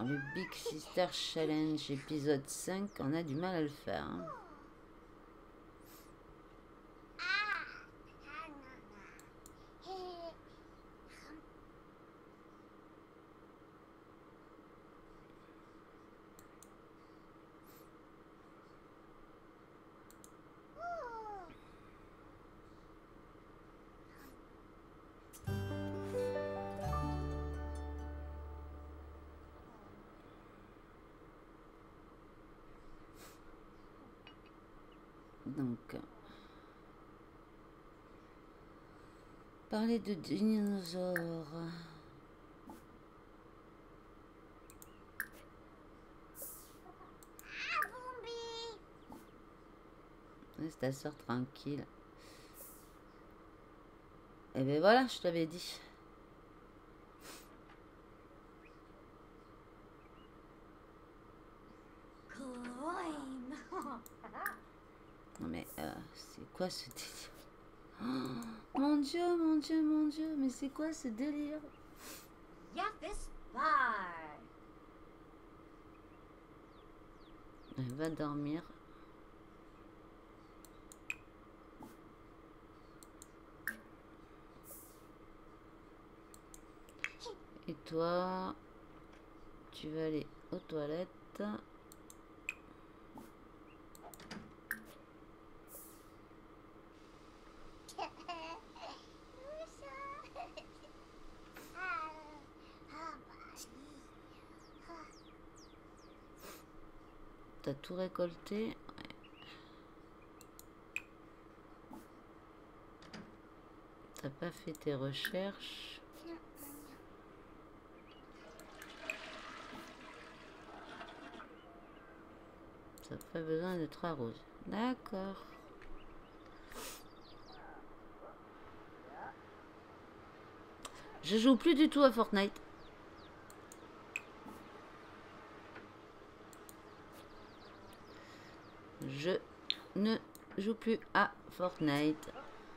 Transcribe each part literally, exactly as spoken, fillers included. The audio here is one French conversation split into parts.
le Big Sister Challenge épisode cinq, on a du mal à le faire. Hein. Donc, parler de dinosaures. Laisse ta soeur tranquille. Et ben voilà, je t'avais dit. Non mais euh, c'est quoi ce délire? Oh, mon Dieu, mon Dieu, mon Dieu, mais c'est quoi ce délire? Elle va dormir. Et toi, tu vas aller aux toilettes. T'as tout récolté. Ouais. T'as pas fait tes recherches. Ça n'a pas besoin d'être arrosé. D'accord. Je joue plus du tout à Fortnite. Je ne joue plus à Fortnite.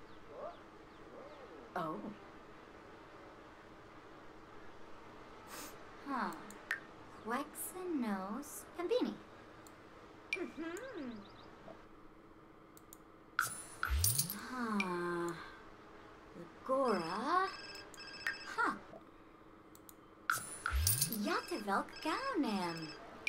Oh. Huh. Quexenos Pambini. Mm-hmm. Huh. Agora. Huh. Yatavelk Gaunem.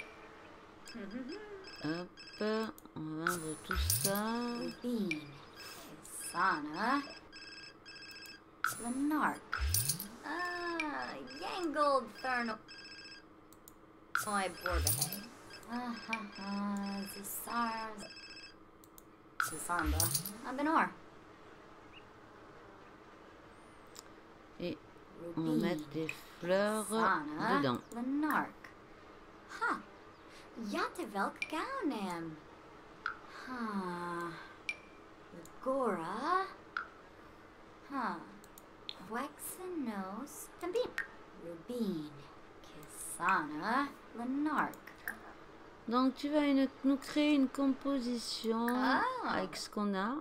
Hop, on va vendre tout ça. Bean. Sana. Lenark. Ah, Yangled Thernal. Oi, Borbehay. Ah, ha, ha. Zisar. Zisamba. Abenor. Et on va mettre des fleurs Sana, dedans. Lenark. Huh. Yatavelk Gaunem. Huh. Agora. Huh. Wexenos Pambin. Rubin. Kisana. Lenark. Donc tu vas une, nous créer une composition Ah. avec ce qu'on a.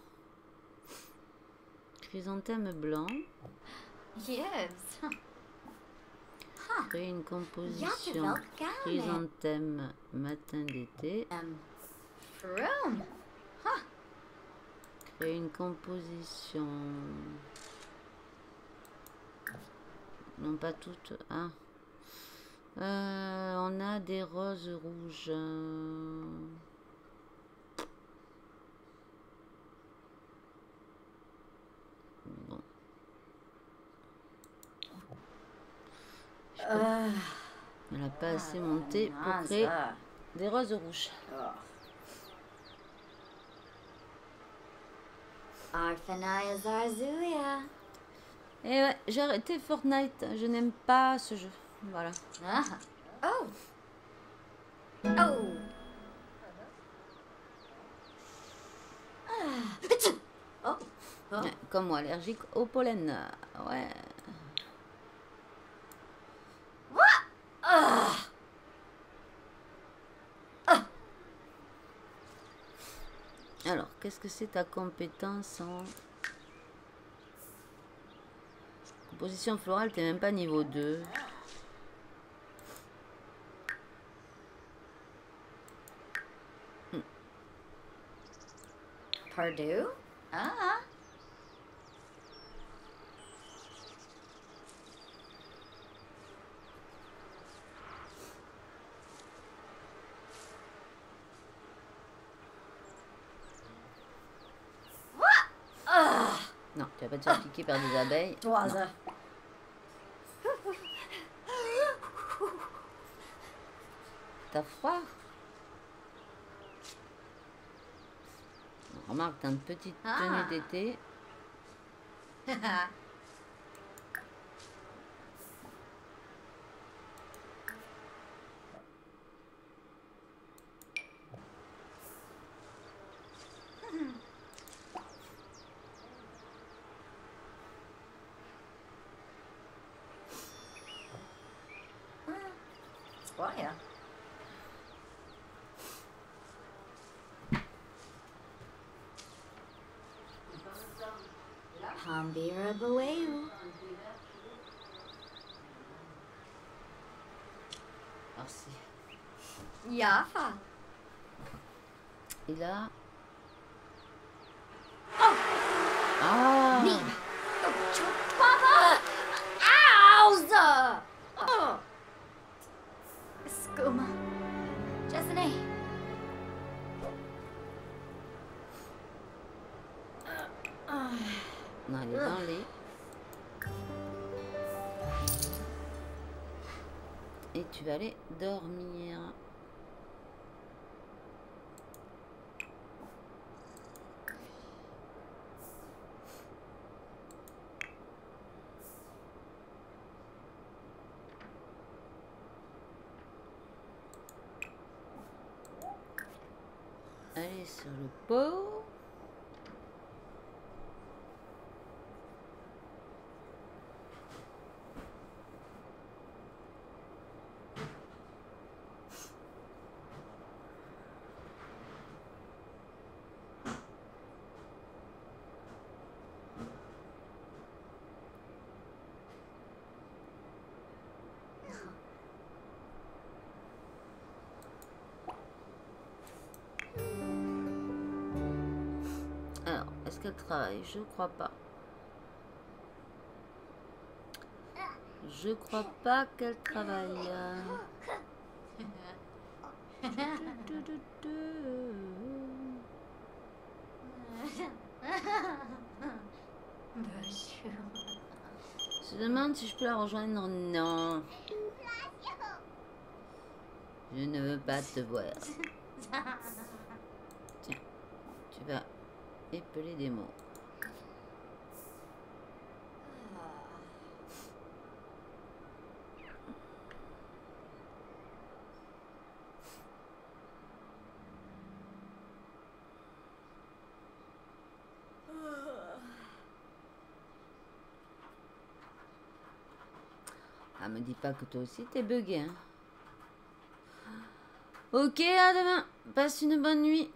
Chrysanthème blanc. Yes. Huh. Créer une composition Yatavelk Gaunem. chrysanthème matin d'été. Um, Froom. Huh. Créer une composition. Non, pas toutes. Hein. Euh, on a des roses rouges. Bon. Uh, Elle n'a pas assez monté pour créer des roses rouges. Arfanaya Zarzuya. Et ouais, j'ai arrêté Fortnite. Je n'aime pas ce jeu. Voilà. Ah. Oh. Oh. Ah. Oh. Oh. Ouais, comme moi, allergique au pollen. Ouais. Ah. Ah. Alors, qu'est-ce que c'est ta compétence en composition florale? T'es même pas niveau deux. Pardue? Ah. Non, tu vas pas te faire piquer par des abeilles. Oise. T'as froid? Remarque, t'as une petite Ah. tenue d'été. Spoil. Hambira Baweu. Merci. Yafa. Et là... Oh! Ah! Me. Oh, Chupapa! Owza! Oh! Skooma. Jessene. Non, elle est dans les... Et tu vas aller dormir. Allez sur le pot. Alors, est-ce qu'elle travaille? Je crois pas. Je crois pas qu'elle travaille. Je me demande si je peux la rejoindre. Non. Je ne veux pas te voir. Tiens, tu vas épeler des mots. Ah, me dis pas que toi aussi t'es bugué, hein. Ok, à demain. Passe une bonne nuit.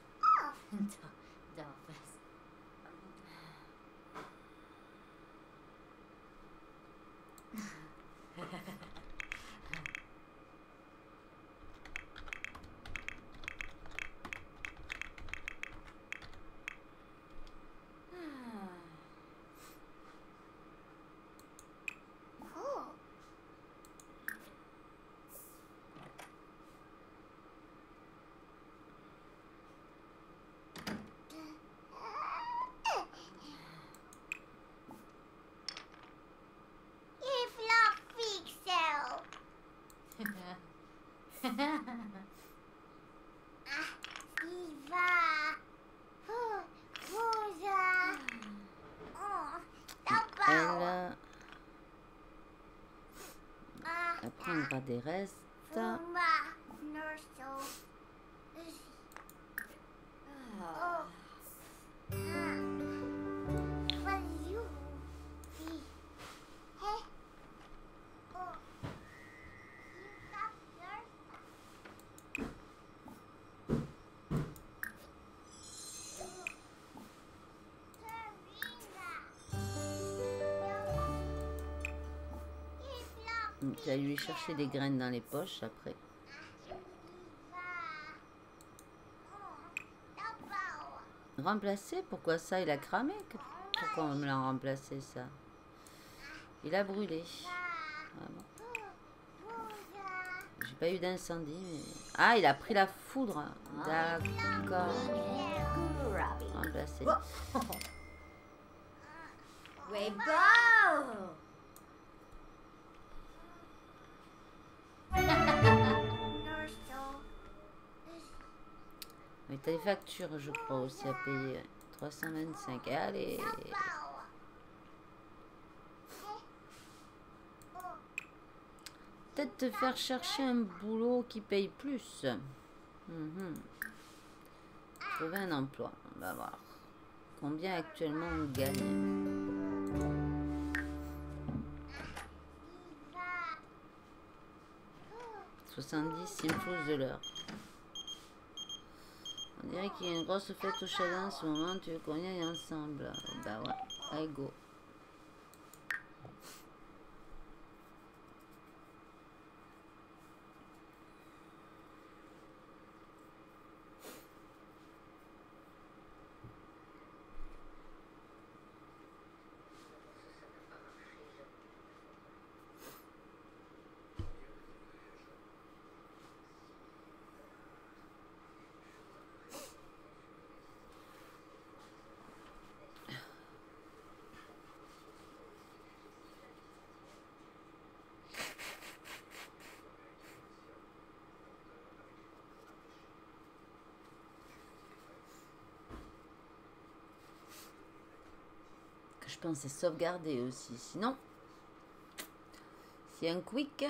Elle, elle prendra des restes. Tu vas lui chercher des graines dans les poches après. Remplacé? Pourquoi ça? Il a cramé? Pourquoi on me l'a remplacé ça? Il a brûlé. Ah bon. J'ai pas eu d'incendie. Mais... Ah, il a pris la foudre. D'accord. Remplacé. Rainbow! Mais t'as des factures, je crois, aussi à payer. trois cent vingt-cinq. Allez. Peut-être te faire chercher un boulot qui paye plus. Mm-hmm. Trouver un emploi. On va voir. Combien actuellement on gagne? soixante-dix, il me faut de l'heure. On dirait qu'il y a une grosse fête au chalet en ce moment. Tu veux qu'on y aille ensemble? Bah ouais, allez go. Je pense c'est sauvegarder aussi. Sinon, c'est un quick.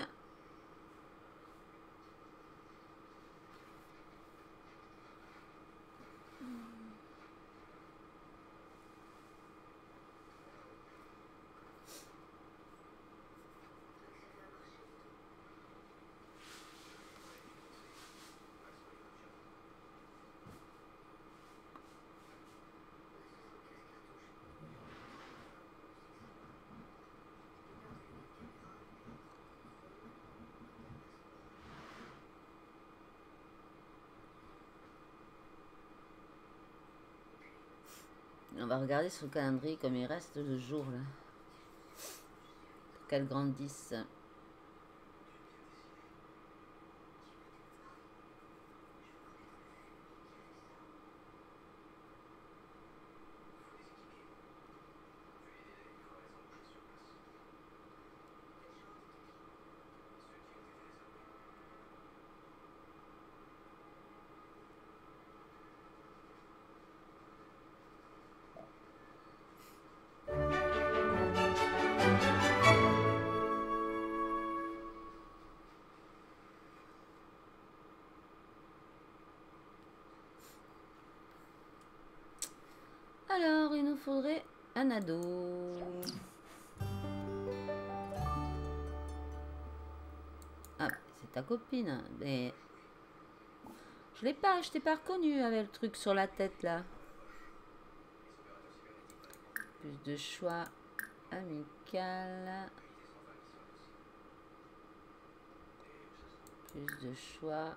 On va regarder sur le calendrier comme il reste de jours là. Pour qu'elle grandisse. Alors, il nous faudrait un ado. Ah, c'est ta copine. Mais je l'ai pas, je t'ai pas reconnu avec le truc sur la tête là. Plus de choix amical. Plus de choix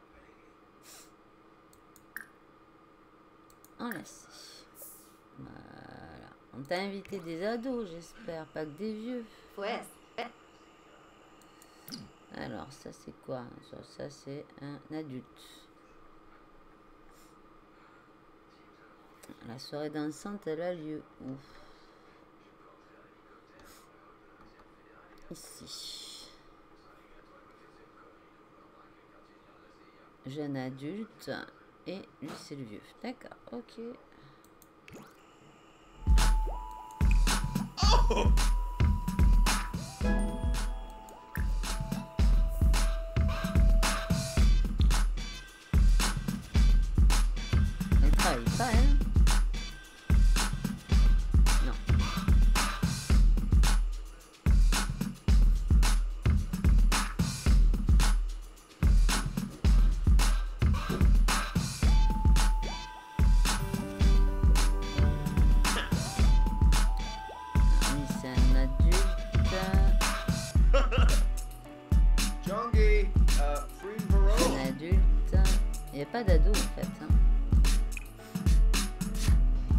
enlacé. Voilà. On t'a invité des ados, j'espère, pas que des vieux. Ouais. Alors, ça c'est quoi? Ça, ça c'est un adulte. La soirée dansante, elle a lieu où? Ici. Jeune adulte. Et lui, c'est le vieux. D'accord, ok. Oh! Elle travaille pas, hein? Non. Pas d'ado en fait. Hein.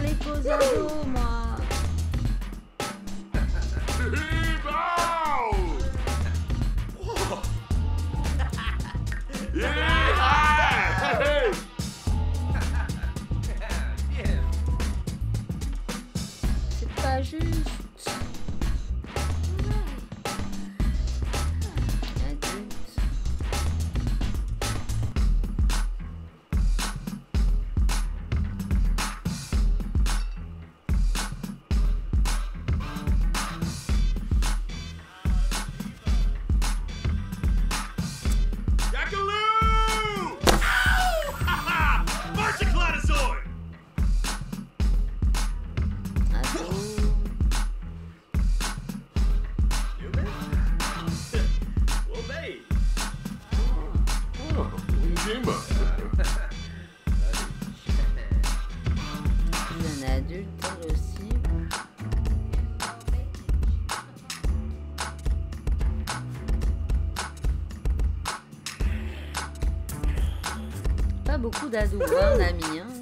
parler qu'aux ados, moi. C'est pas juste. Beaucoup d'ados, hein, on a mis. Hein.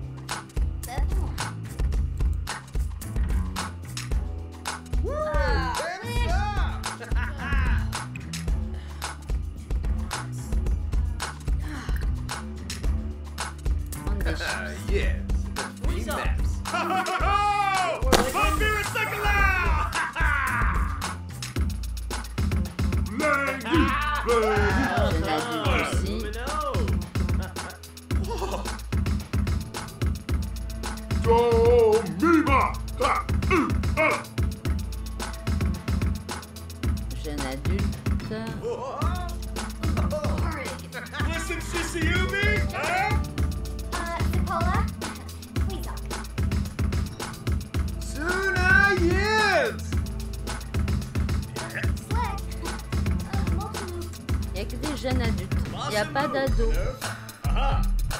Jeune adulte. Listen, Sissy Ubi, huh? Uh, Nicola, please up. Suna yes! Slick. Uh, multi-loop. Il n'y a que des jeunes adultes. Il n'y a pas d'ados. Aha!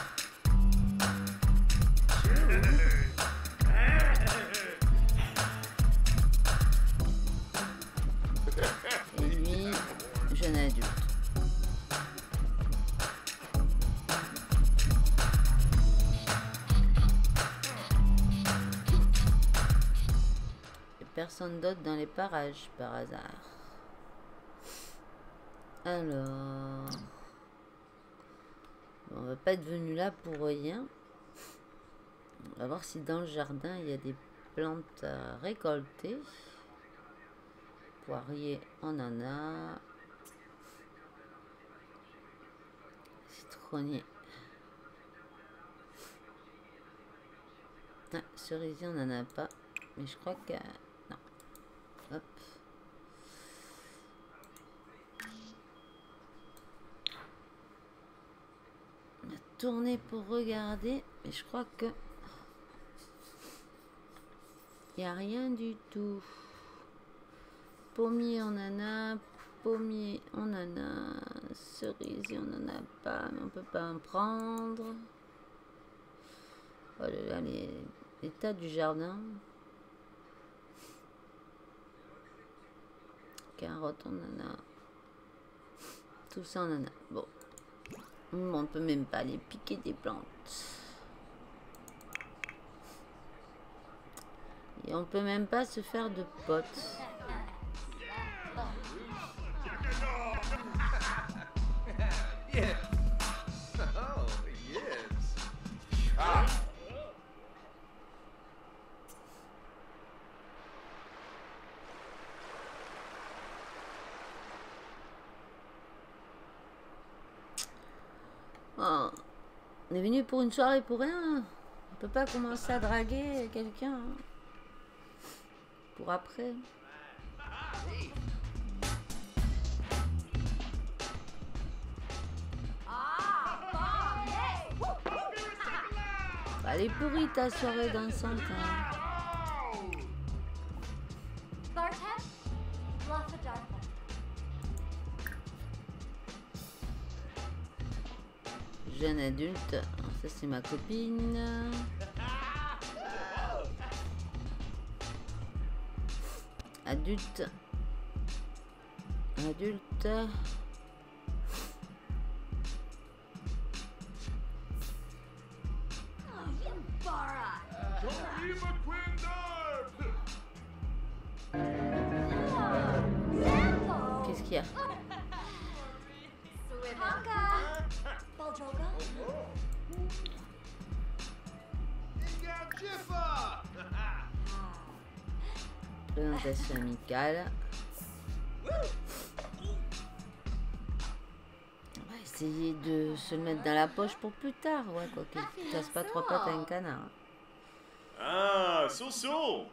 Et lui, jeune adulte. Et personne d'autre dans les parages par hasard. Alors, on va pas être venu là pour rien. On va voir si dans le jardin il y a des plantes à récolter. Poirier, on en a. Citronnier. Ah, cerisier, on n'en a pas. Mais je crois que... Non. Hop. On a tourné pour regarder. Mais je crois que... Il n'y a rien du tout. Pommier, on en a. Pommier, on en a. Cerisier, on n'en a pas. Mais on peut pas en prendre. Oh là là, les... l'état du jardin. Carottes, on en a. Tout ça, on en a. Bon. On peut même pas aller piquer des plantes. Et on peut même pas se faire de potes. Yeah. Oh, yes. Ah. Oh. On est venu pour une soirée pour rien. On peut pas commencer à draguer quelqu'un. Hein. Pour après. Bah, elle est pourrie ta soirée dansante. Hein. Jeune adulte. Alors, ça c'est ma copine. Adulte. Adulte. Qu'est-ce qu'il y a? Swivanga. Baljoga. Présentation amicale. On va essayer de se le mettre dans la poche pour plus tard, ouais, quoi qu'il casse pas trois pattes à un canard. Ah, so so.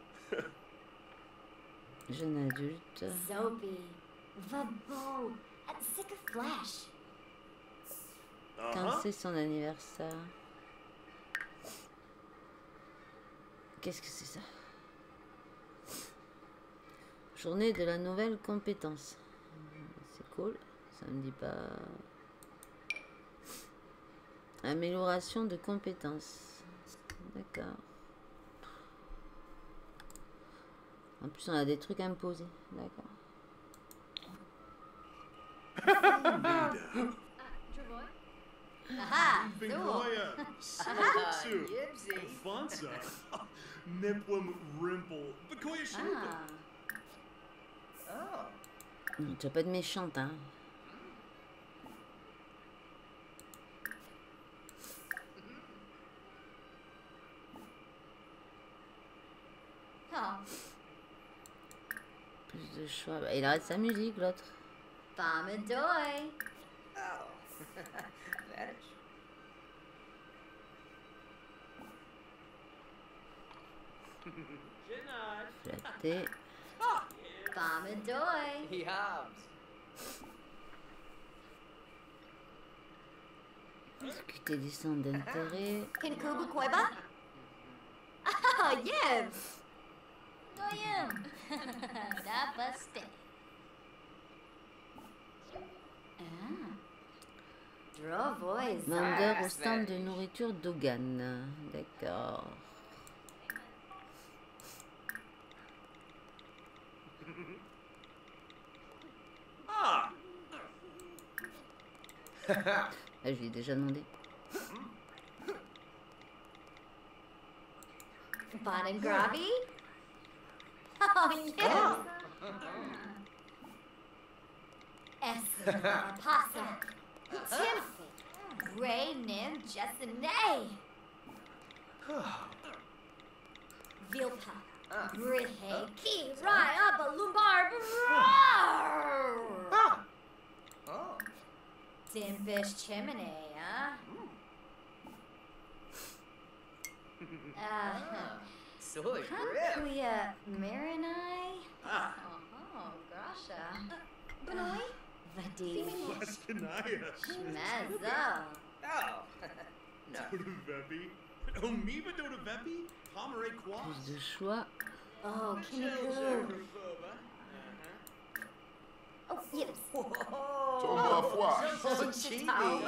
Jeune adulte. Zobi. Vabo. Sick of flesh. Quand Uh-huh. c'est son anniversaire? Qu'est-ce que c'est ça? Journée de la nouvelle compétence. C'est cool. Ça me dit pas. Amélioration de compétences. D'accord. En plus, on a des trucs imposés. D'accord. Aha. Zool. Vingoya. Sue. Yipsy. Alfonso. Niplum Rimple. Vingoya Shuka. Ah. Tu vas pas être méchante, hein. Oh. Plus de choix. Bah, il arrête sa musique, l'autre. Bamadoy. Oh. That is. Flatté. Bamadoy. He hobbs. Discuter des centres d'intérêt. Kinkubu Koiba. Ah, Yibs. Goyim. Dabaste. Ah. Drovois. Vendeur au stand de nourriture d'Ogan. D'accord. Ah. Ah, je lui ai déjà demandé. Bon and Grabby? Oh, yes! Esla, Pasa, Timothy, Ray Nim, Jessene, Vilpa, Brithe, Key, Rai, Abba, Lumbar, Ah. Oh. Dimbish Chimney, huh? Uh, Soy grip. Kuya Marinai? Ah. Oh, Grasha. Benoy? Vadi. Waskanaya. Mezzo. Oh. No. Dodavepi. Omiba Dodavepi. Pomeray Quas. Plus de choix. Oh, Kiniku. Oh, yes. So cheap.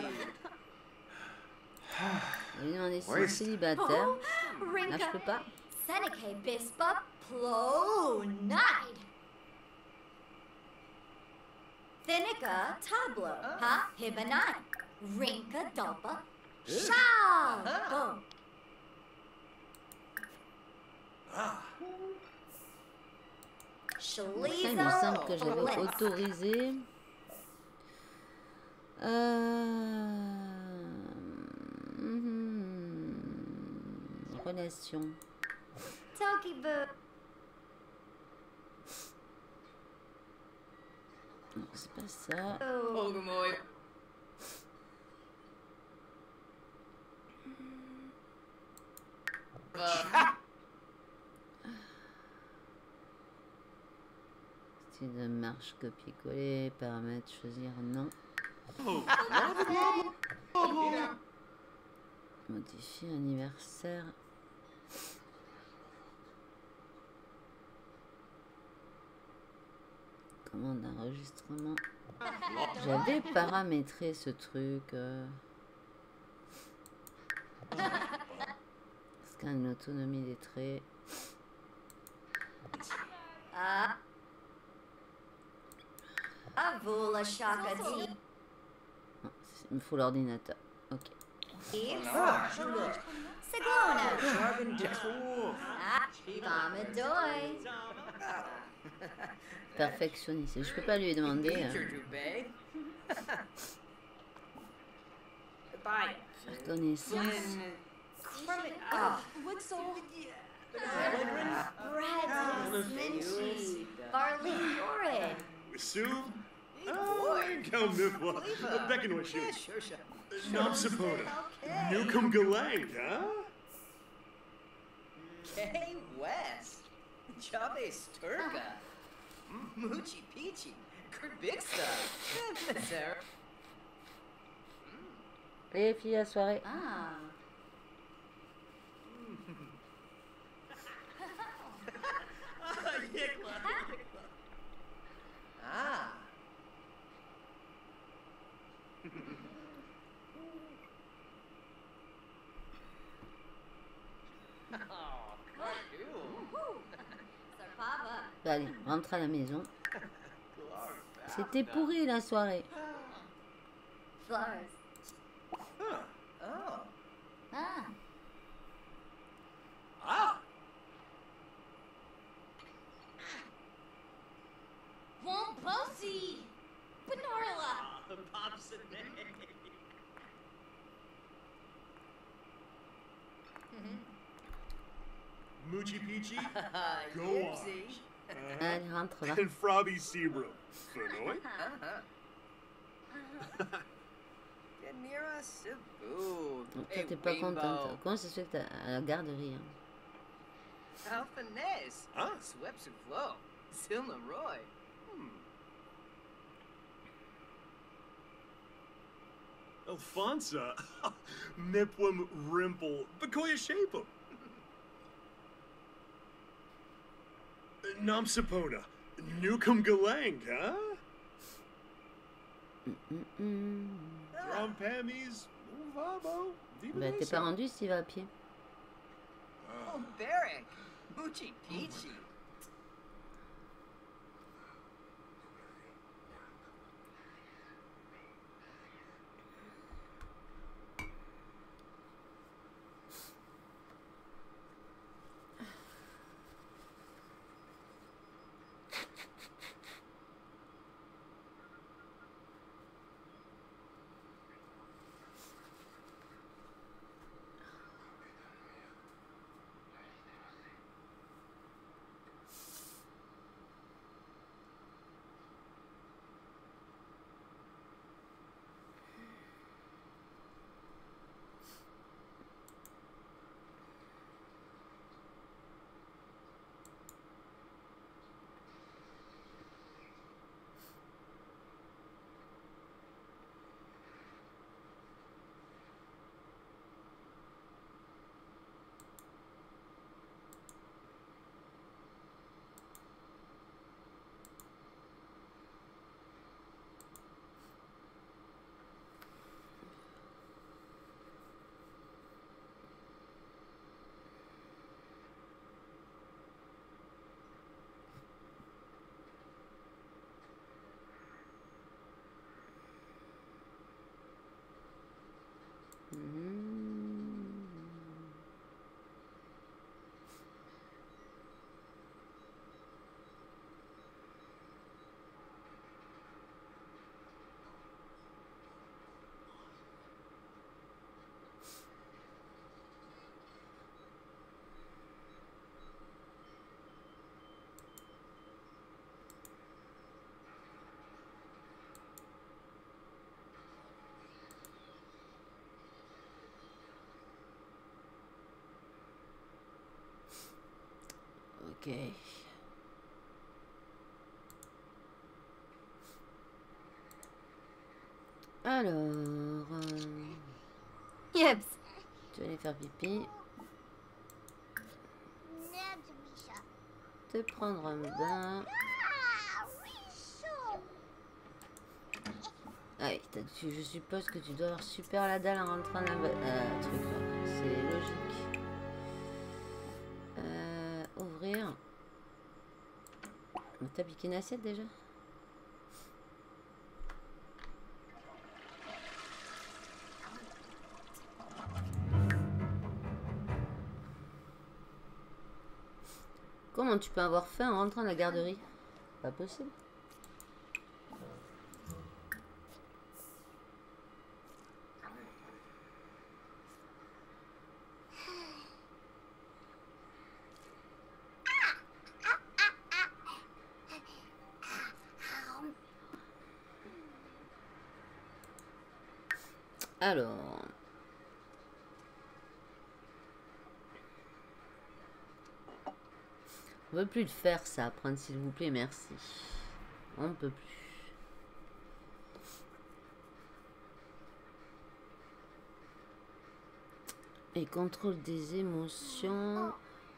Il lui a demandé si c'est Ouais. célibataire. Oh, Là, je Rinka. peux pas. Seneca Bispa Plonide. Thinica Tableau. Ha Hibanai. Rinka Dopa. Shabo. Ça, il me Shaliza. semble que j'avais autorisé. Euh... mhm. Relation. Tokibu. Non, c'est pas ça. Oh. Ogamoy. Uh, Style de marche, copier-coller, paramètres, choisir non. Modifier anniversaire. Commande d'enregistrement. J'avais paramétré ce truc. Euh... Scan l'autonomie des traits. Ah. Avula Shaka D. Non, il me faut l'ordinateur. Ok. Six Squona. Carbon Cool. Ah, Bombadoy. Perfectionniste. Je peux pas lui demander. Peter euh, Dubé. Bye. faire connaissance. Flynn. Crummy. Oh, Wixel. Brad Sminchy. Barley Yorid. Sue? boy. Cal Nipla. Leva. Beckonwishu. Yeah, sure, sure. Namsapota. Okay. Newcomb Galang, huh? Kay West. Chavez Turka. Moochie Peachy. Kurt Bigsta. Sarah. Les filles, la soirée. Ah. Ah. Oh, cartoon. Sarpava. Bah, allez, rentre à la maison. C'était pourri la soirée. Flowers. Oh. Ah. Ah! Womposi. Benorla. Pops and Moochie Peachy? Go on. Yipsy. Allez, rentre là. And Frobby Sebro. Fenoy? Uh-huh. Get near us, Boo. Donc toi, t'es pas contente. Comment ça se fait que t'as à la garderie hein? Alpha Ness. Huh? Sweps and Flow. Silna Roy. Alfonsa. Nipwim Rimple. Bakoya Shapem. Namsapona. Newcomb Galang, huh? Mm-mm. Rom Pammies. Vabo. Bah, t'es pas rendu s'il va à pied. Oh, Barrack. Moochie Peachy. Ok. Alors, euh, Yips. tu vas aller faire pipi, te prendre un bain. Ah oui, t'as- tu- je suppose que tu dois avoir super la dalle en rentrant dans la, euh, truc là. C'est logique. Euh, ouvrir. T'as piqué une assiette déjà? Comment tu peux avoir faim en rentrant à la garderie? Pas possible. Alors... On ne peut plus le faire ça, prendre s'il vous plaît, merci. On ne peut plus. Et contrôle des émotions.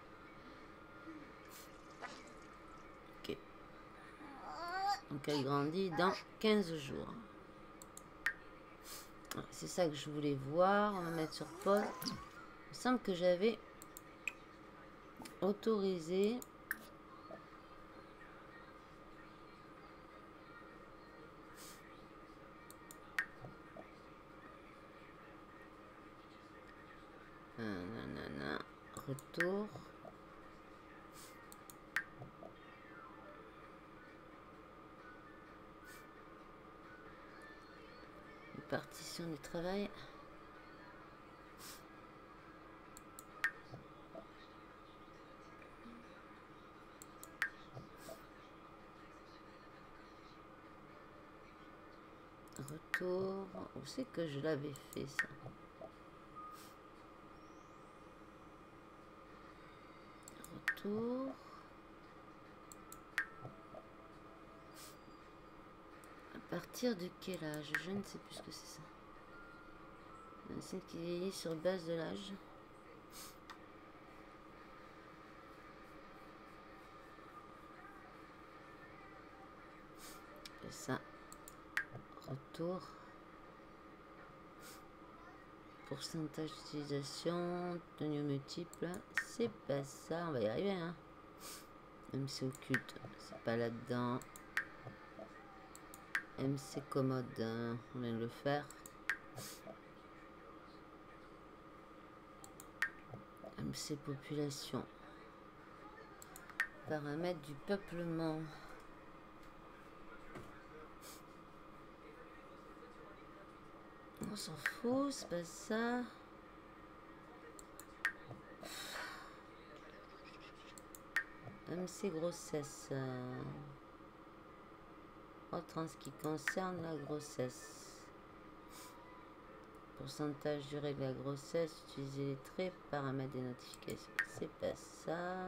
Ok. Donc elle grandit dans quinze jours. C'est ça que je voulais voir. On va mettre sur pause. Il me semble que j'avais autorisé. Nanana. Retour. Partition du travail. Retour. Où c'est que je l'avais fait ça? Retour. À partir de quel âge? Je ne sais plus ce que c'est ça. Un signe qui vieillit sur base de l'âge. Et ça. Retour. Pourcentage d'utilisation. Tenue multiple. C'est pas ça. On va y arriver, hein. M C occulte. C'est pas là-dedans. M C commode. Hein. On vient de le faire. M C population. Paramètres du peuplement. On s'en fout, c'est pas ça. M C grossesse. Autre en ce qui concerne la grossesse. Pourcentage durée de la grossesse. Utiliser les traits, paramètres des notifications. C'est pas ça.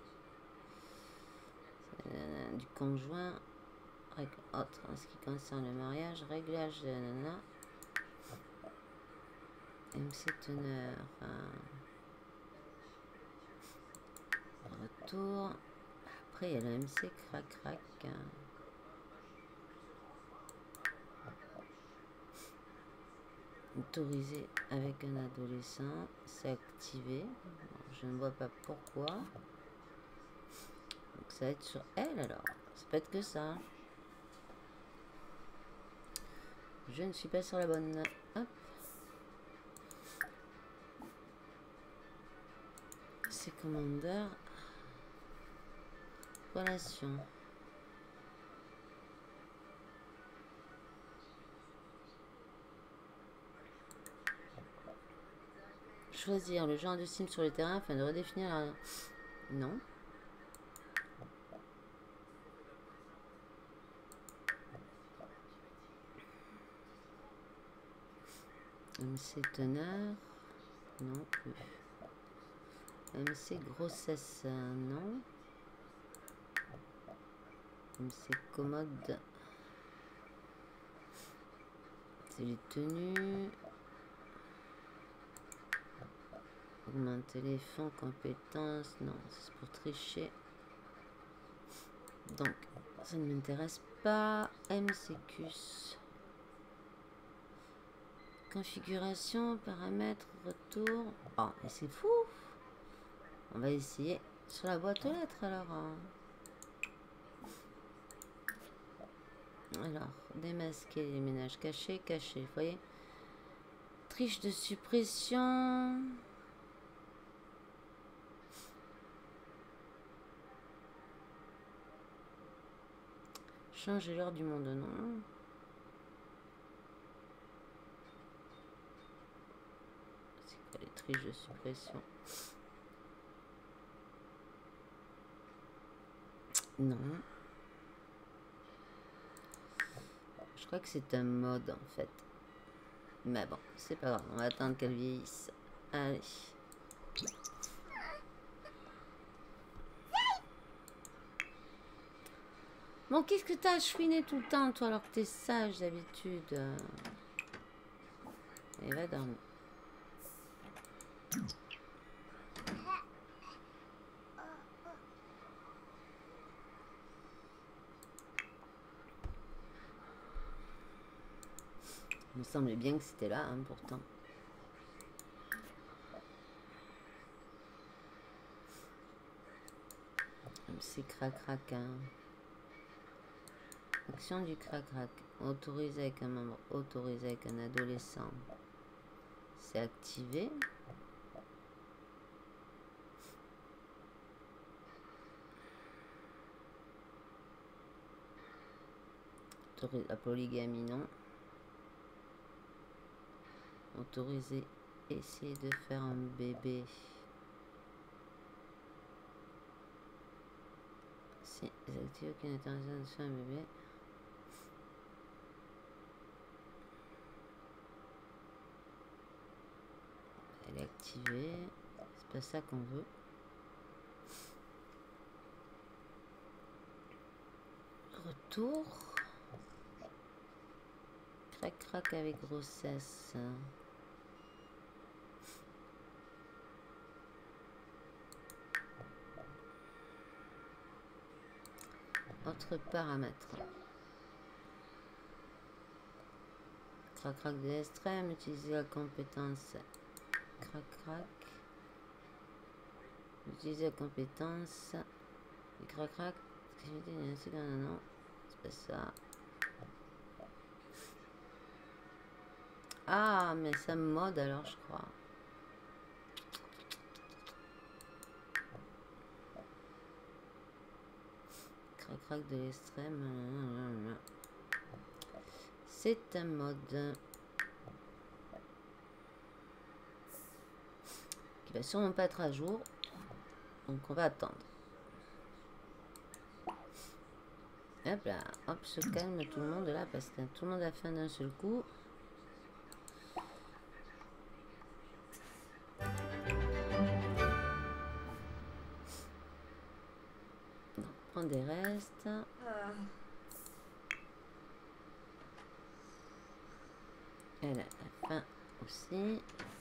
Euh, du conjoint. Règle autre en ce qui concerne le mariage. Réglage de nana. M C teneur. Retour. Après, il y a le M C crac-crac. Autorisé avec un adolescent. C'est activé. Bon, je ne vois pas pourquoi. Donc, ça va être sur elle alors. Ça peut être que ça. Je ne suis pas sur la bonne. Hop. C'est commandeur. Relation. Choisir le genre de sim sur le terrain afin de redéfinir la... Non. M C teneur. Non plus. M C grossesse. Non. M C commode. C'est les tenues. Augmenter les fonds, compétences. Non, c'est pour tricher. Donc, ça ne m'intéresse pas. M C Q S. Configuration, paramètres, retour. Oh, mais c'est fou. On va essayer sur la boîte aux lettres alors. Alors, démasquer les ménages cachés, cachés. Vous voyez? Triche de suppression. changer l'heure du monde, non. C'est quoi les triches de suppression? Non. Je crois que c'est un mode en fait. Mais bon, c'est pas grave, on va attendre qu'elle vieillisse. Allez. Bon, qu'est-ce que t'as à chouiner tout le temps, toi, alors que t'es sage d'habitude? Et va dormir. Il me semblait bien que c'était là, hein, pourtant. C'est crac-crac, hein. Action du crac-crac. Autorisé avec un membre, autorisé avec un adolescent. C'est activé. Autorisé, la polygamie, non. Autorisé, essayer de faire un bébé. Si, désactive aucune intervention de faire un bébé. Elle est activée. C'est pas ça qu'on veut. Retour. Crac crac avec grossesse. Autre paramètre. Crac crac de l'extrême. Utiliser la compétence. Crac crac. Utiliser la compétence. Et crac crac. Non, non, c'est pas ça. Ah, mais ça me mode alors, je crois. Crac crac de l'extrême. C'est un mode qui va sûrement pas être à jour. Donc on va attendre. Hop là, hop, se calme tout le monde là parce que tout le monde a faim d'un seul coup. Donc, prends des restes. Elle a la faim aussi.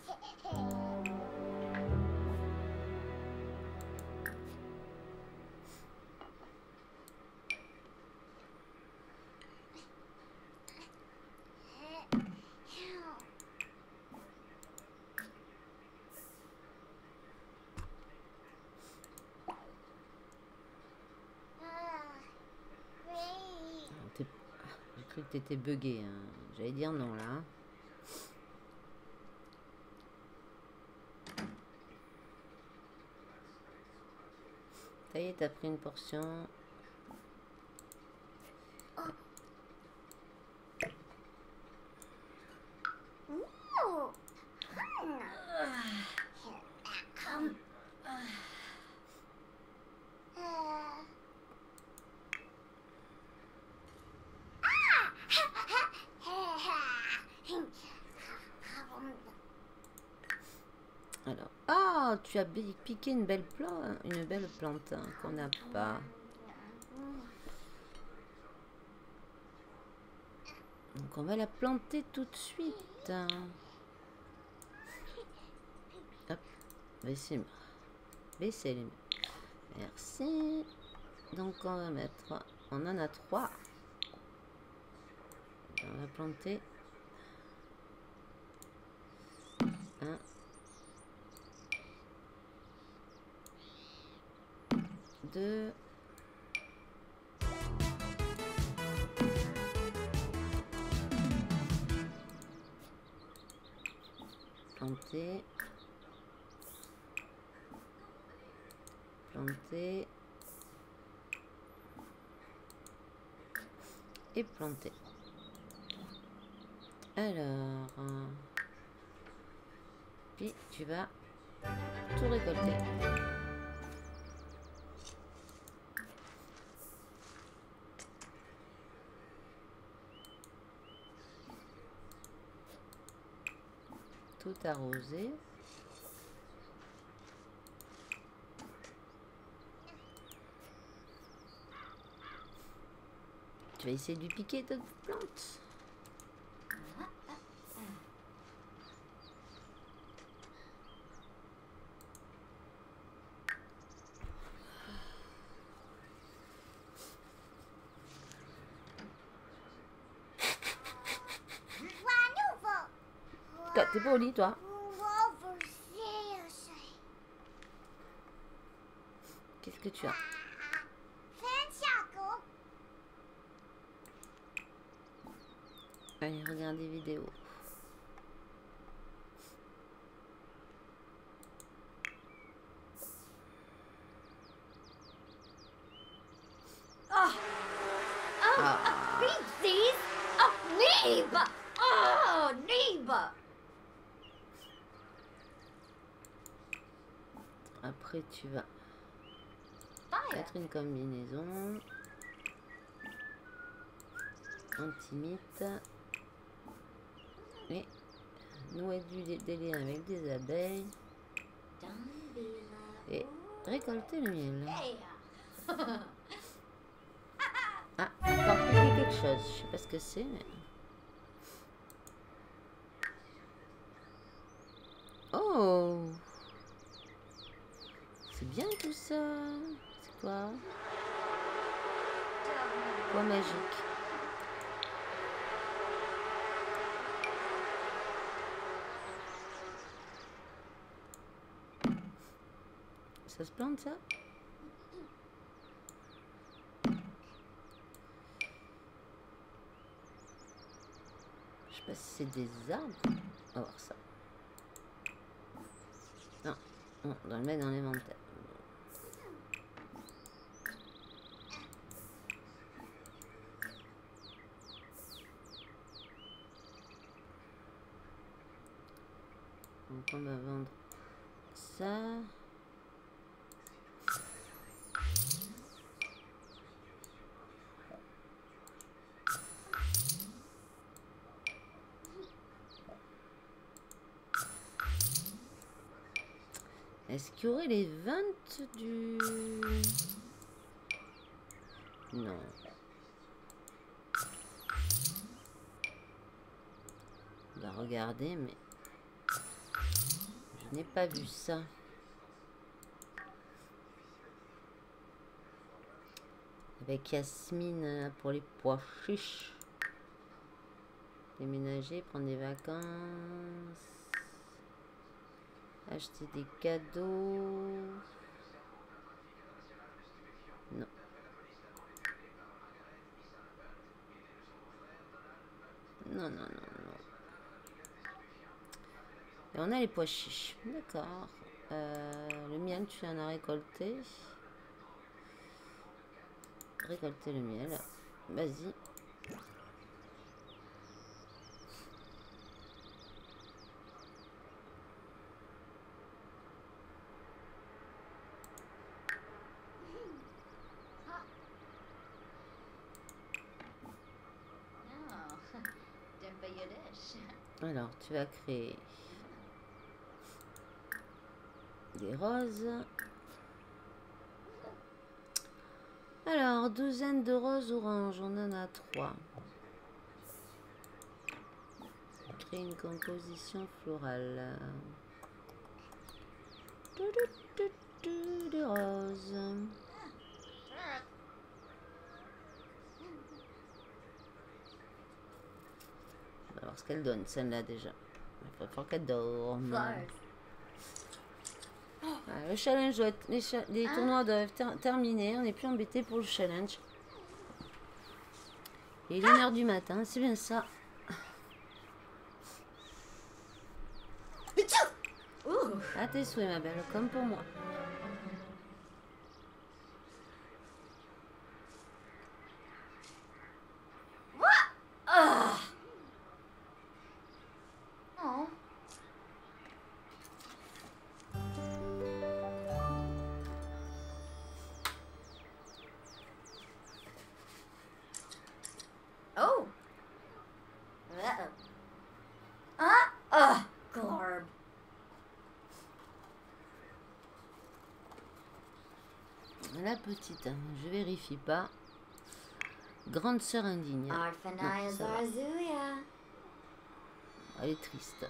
J'ai cru que t'étais bugué, hein. J'allais dire non là. Ça y est, t'as pris une portion. Alors, ah, tu as piqué une belle plante, une belle plante hein, qu'on n'a pas. Donc on va la planter tout de suite. Hop, baissez moi baissez les mains. Merci. Donc on va mettre, on en a trois. On va planter un. Deux. Planter. Planter. et planter. Alors, euh, puis tu vas tout récolter. Tout arroser. Tu vas essayer de lui piquer d'autres plantes. Toi, t'es pas au lit, toi? Qu'est-ce que tu as? Allez, regarde des vidéos. Oh, oh, Ah. beetsies! Oh, Neeb! Oh, Neeb! Après, tu vas Fire. mettre une combinaison. Antimite. Et nouer du des liens avec des abeilles. Et récolter le miel. Hey. Ah, encore piquer quelque chose. Je sais pas ce que c'est, mais... Oh! C'est bien tout ça. C'est quoi? Quoi magique? Ça se plante, ça? Je sais pas si c'est des arbres. On va voir ça. Non, non, on doit le mettre dans l'inventaire. Donc on va vendre ça. Est-ce qu'il y aurait les ventes du... Non. On va regarder, mais... Je n'ai pas vu ça. Avec Yasmine pour les pois chiches. Déménager, prendre des vacances. Acheter des cadeaux. Non. Non, non, non, non. Et on a les pois chiches. D'accord. Euh, le miel, tu en as récolté. Récolter le miel. Vas-y. Alors, tu vas créer des roses. Alors, douzaine de roses oranges, on en a trois. Créer une composition florale. Du, du, du, du, des roses. On va voir ce qu'elle donne, celle-là déjà. Il va falloir qu'elle dorme. Flowers. Ah, le challenge doit être, les, cha les Ah. tournois doivent ter terminer. On n'est plus embêté pour le challenge. Il est une heure du matin, c'est bien ça. Ooh. À tes souhaits, ma belle, comme pour moi. La petite, hein, je vérifie pas. Grande sœur indigne. Non, Arfanaya ça va. Zarzuya. Elle est triste.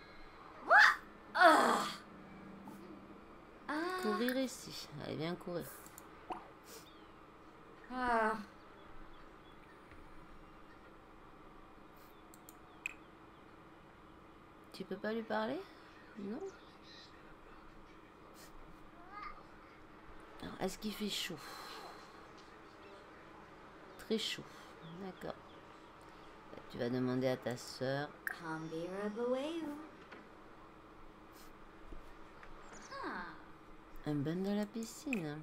Ah. Ah. Courir ici. Allez, viens courir. Ah. Tu peux pas lui parler? Non? Alors, est-ce qu'il fait chaud? Très chaud. D'accord. Tu vas demander à ta sœur. Kambira Bawayu. Ah. Un bain dans la piscine.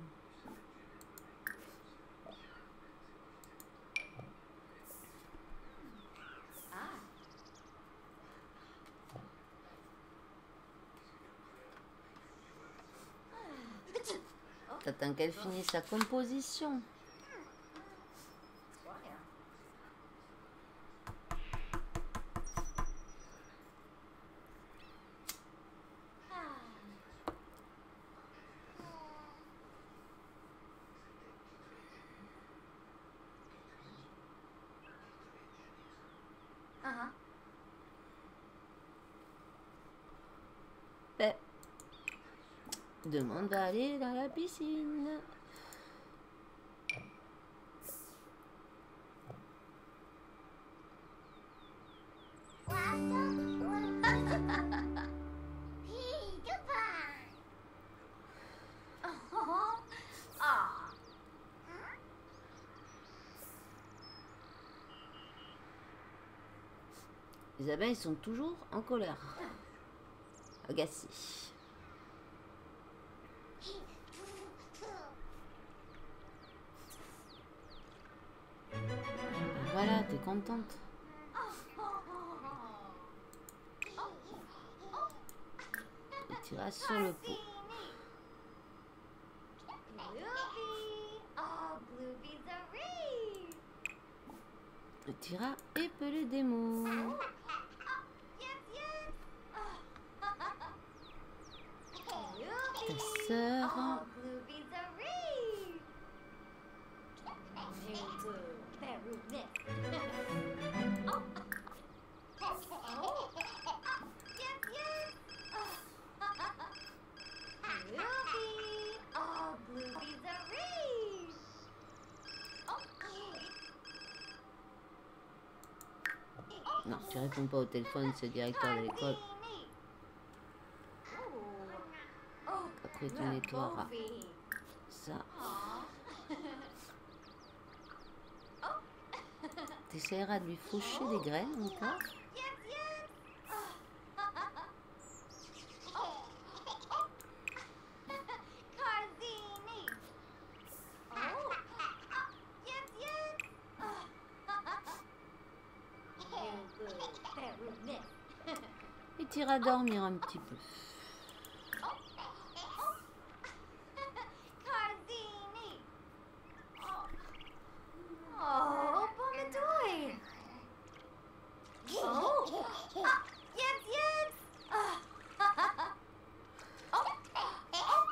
T'attends qu'elle finisse sa composition. Uh-huh. Ben, demande à aller dans la piscine. Ah. Les abeilles sont toujours en colère. Agacées. Voilà, t'es contente. Tu iras sur le pot. Bluebee. Oh, Bluebee's a reed. Tu iras épeler des mots. Yes, yes. Bluebee. Ta sœur. Oh, Bluebee's a reed. Me too. Perunet. Oh. Oh. Yes, yes. Bluebee. Oh, Bluebee's a reed. Oh. Non, tu réponds pas au téléphone, c'est le directeur de l'école. Après, tu nettoieras ça. Tu essaieras de lui faucher des graines encore. Et tu iras dormir un petit peu. Oh, Pomidori. Oh, ah, yes, yes. Ah. Oh, oh.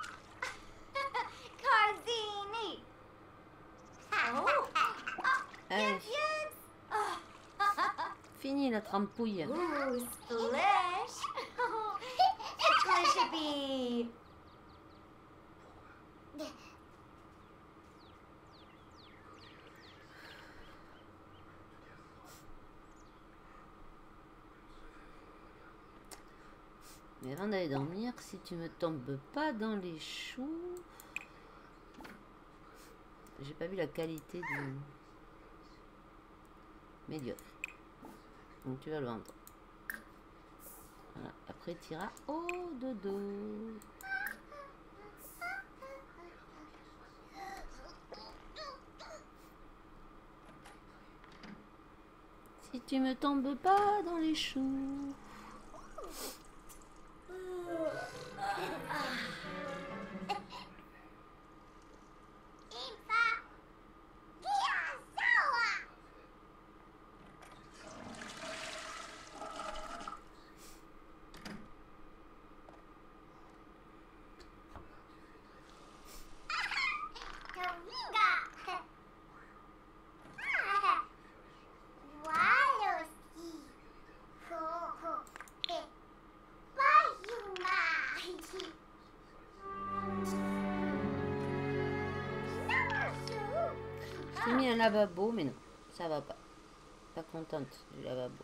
Carzini. Oh, ah, Allez, yes, yes. Ah. fini la trampouille. Ooh, splash. Squishy. Mais avant d'aller dormir, si tu me tombes pas dans les choux... J'ai pas vu la qualité du... médiocre. Donc tu vas le vendre. Voilà. Après tu iras au dodo. Si tu me tombes pas dans les choux... un lavabo, mais non, ça va pas. Pas contente du lavabo.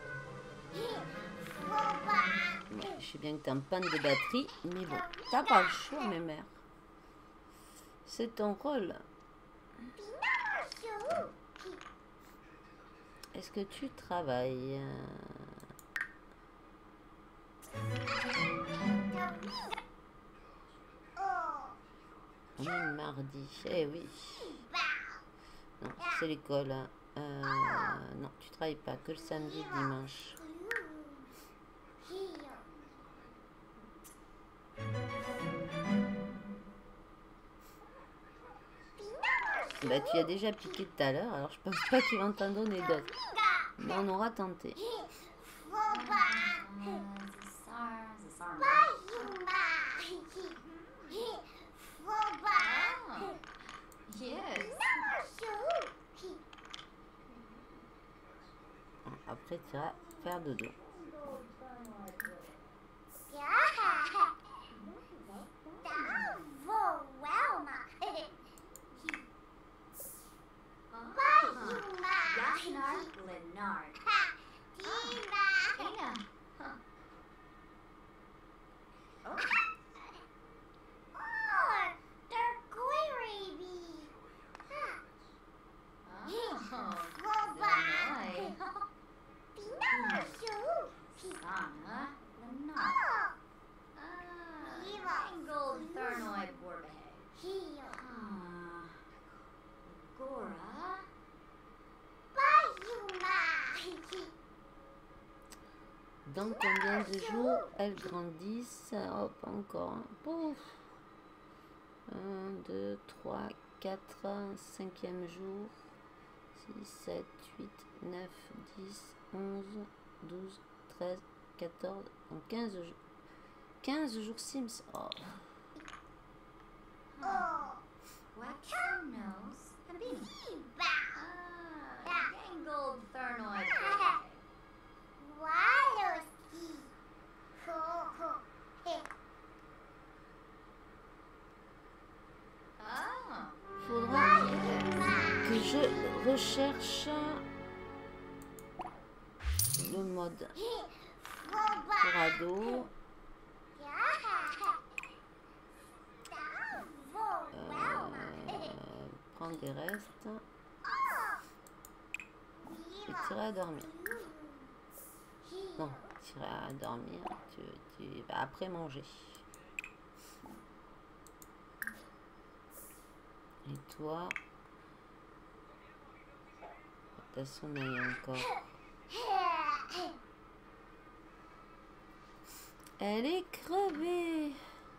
Ouais, je sais bien que t'es en panne de batterie, mais bon, t'as pas le choix, mes mères. C'est ton rôle. Est-ce que tu travailles? On est mardi. Eh oui. Non, c'est l'école. Hein. Euh, non, tu travailles pas que le samedi et le dimanche. Bah, tu as déjà piqué tout à l'heure, alors je pense pas qu'ils vont t'en donner d'autres. Mais on aura tenté. Après, tu vas faire dodo. Yasnar Leonard. Tina. Tina. Huh. Oh. Oh, they're Koiraby. Oh, Illinois. Tina. Sana Leonard. Ah, Angled Thernoid Borbehay. Ah, Gora. Dans combien de jours elles grandissent? Oh, pas encore. Hein. Pouf. un, deux, trois, quatre, cinquième jour. six, sept, huit, neuf, dix, onze, douze, treize, quatorze, donc quinze jours. quinze jours Sims. Oh. Oh. Wax your nose. Habini. Ah, Angled Thernoid. Faudra que je recherche le mode pour ado. Euh, prendre des restes et tirer à dormir. Non, tirer à dormir, tu, tu vas après manger. Et toi, t'as sommeil encore. Elle est crevée.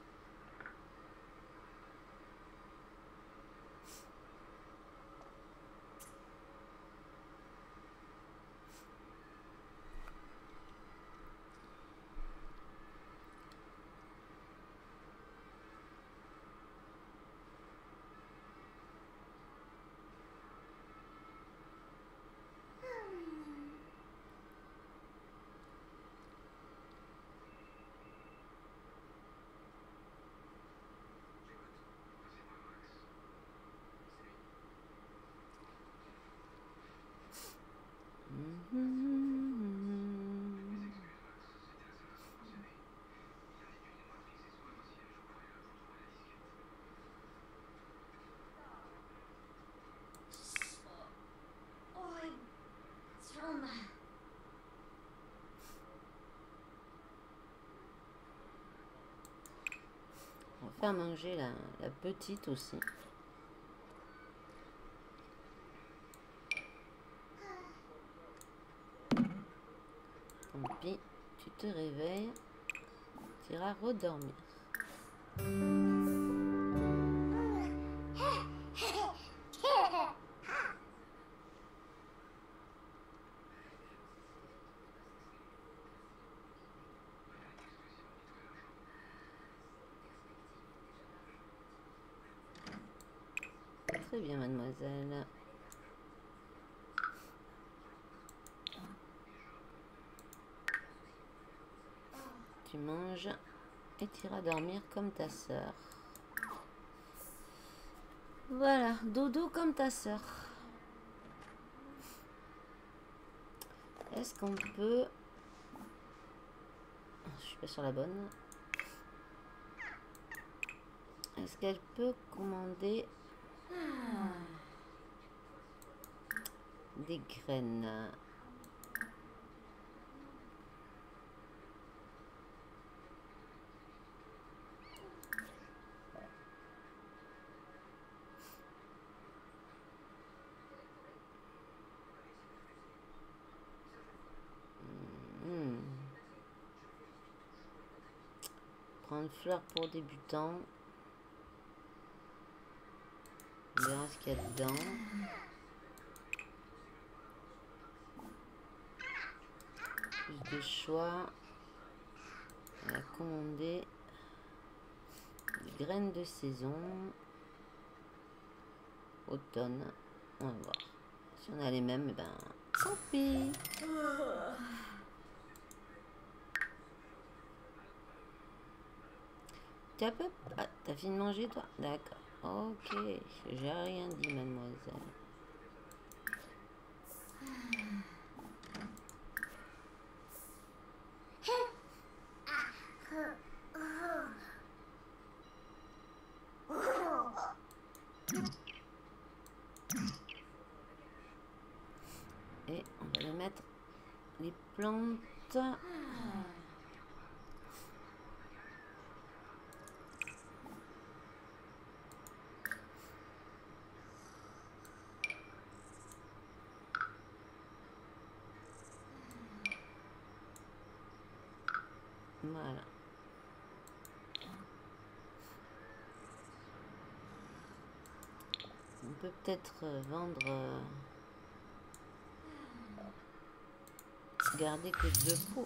On va faire manger la, la petite aussi. Tant pis, tu te réveilles, tu iras redormir. Très bien, mademoiselle. Tu manges et tu iras dormir comme ta sœur. Voilà, dodo comme ta sœur. Est-ce qu'on peut... Je suis pas sur la bonne. Est-ce qu'elle peut commander des graines? Hmm. Prendre fleurs pour débutants. On verra ce qu'il y a dedans. Plus de choix. On va commander des graines de saison. Automne. On va voir. Si on a les mêmes, eh ben, tant pis. T'as pas... Ah, t'as fini de manger, toi? D'accord. Ok. J'ai rien dit, mademoiselle. Et on va le mettre les plantes. Voilà. On peut peut-être vendre, euh, garder que deux pots.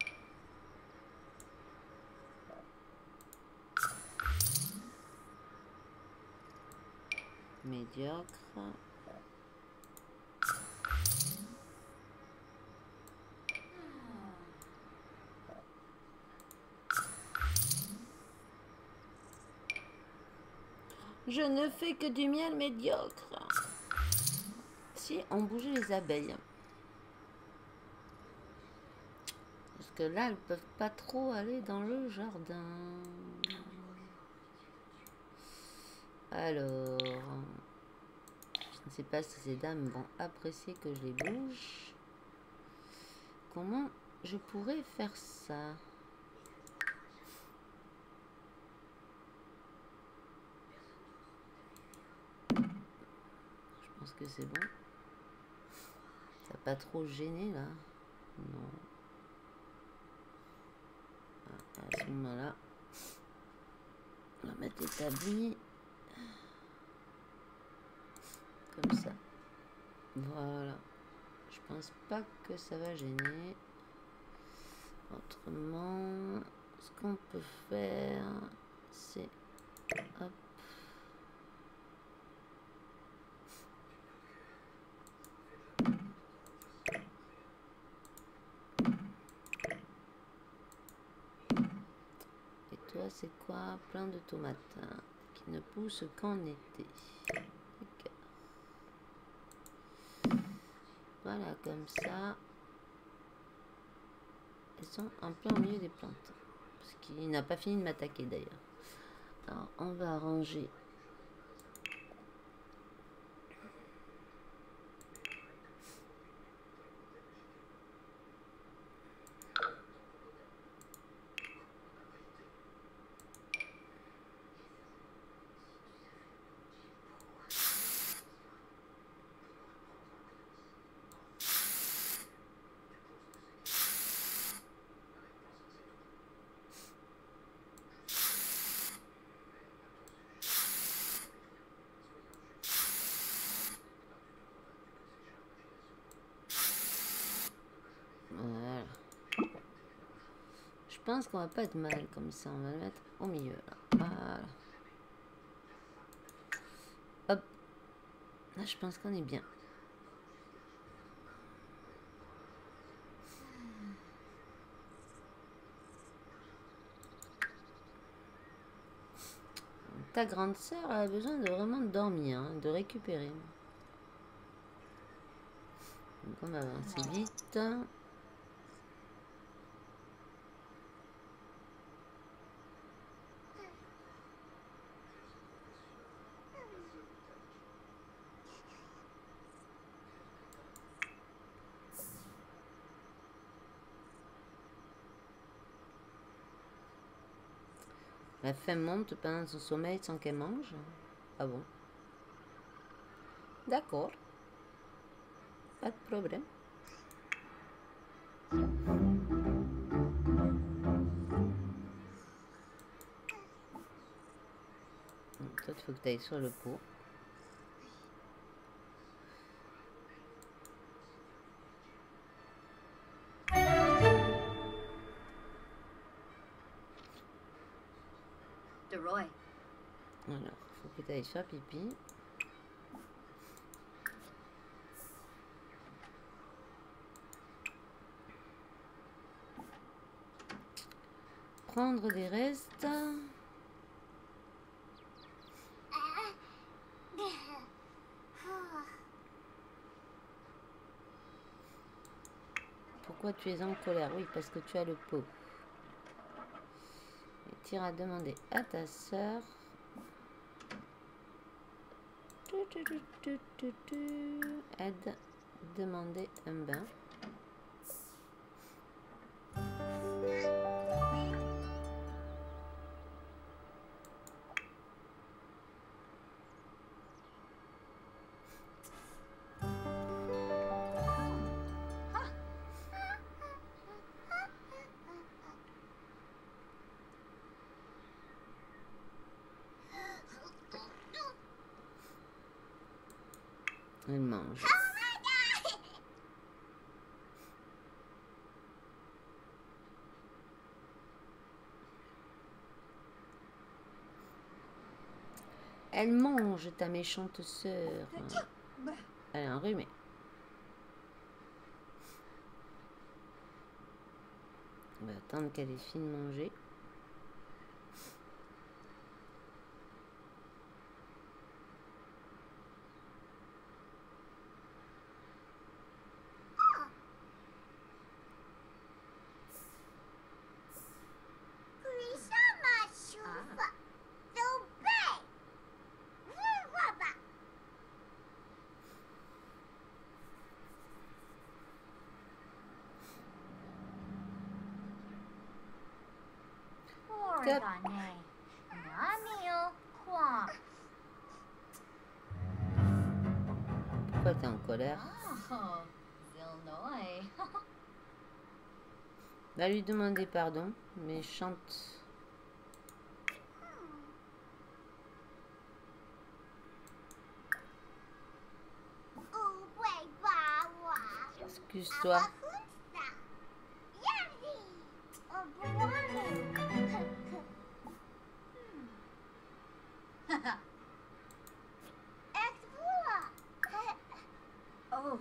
Médiocre. Je ne fais que du miel médiocre. Si on bougeait les abeilles. Parce que là, elles peuvent pas trop aller dans le jardin. Alors, je ne sais pas si ces dames vont apprécier que je les bouge. Comment je pourrais faire ça? Je pense que c'est bon. Ça n'a pas trop gêné là? Non. Ah, à ce moment-là, on va mettre l'établi. Comme ça. Voilà. Je pense pas que ça va gêner. Autrement, ce qu'on peut faire, c'est... Hop. Et toi, c'est quoi? Plein de tomates hein, qui ne poussent qu'en été. Voilà, comme ça. Elles sont un peu au milieu des plantes. Parce qu'il n'a pas fini de m'attaquer d'ailleurs. Alors, on va arranger. Voilà. Je pense qu'on va pas être mal comme ça. On va le mettre au milieu là. Voilà. Hop. Là, je pense qu'on est bien. Ta grande sœur a besoin de vraiment de dormir, hein, de récupérer. Donc on va avancer vite. La faim monte pendant son sommeil sans qu'elle mange. Ah bon? D'accord. Pas de problème. Donc, toi, il faut que tu ailles sur le pot. DeRoy. Alors, il faut que tu ailles faire pipi. Prendre des restes. Pourquoi tu es en colère? Oui, parce que tu as le pot. Tu iras demander à ta sœur. Aide, demander un bain. Elle mange. Elle mange, ta méchante sœur. Elle est enrhumée. On va attendre qu'elle ait fini de manger. Oregane. Namio Kwa. Pourquoi t'es en colère? Oh, Zilnoy. Va lui demander pardon, méchante. Excuse-toi. Oh.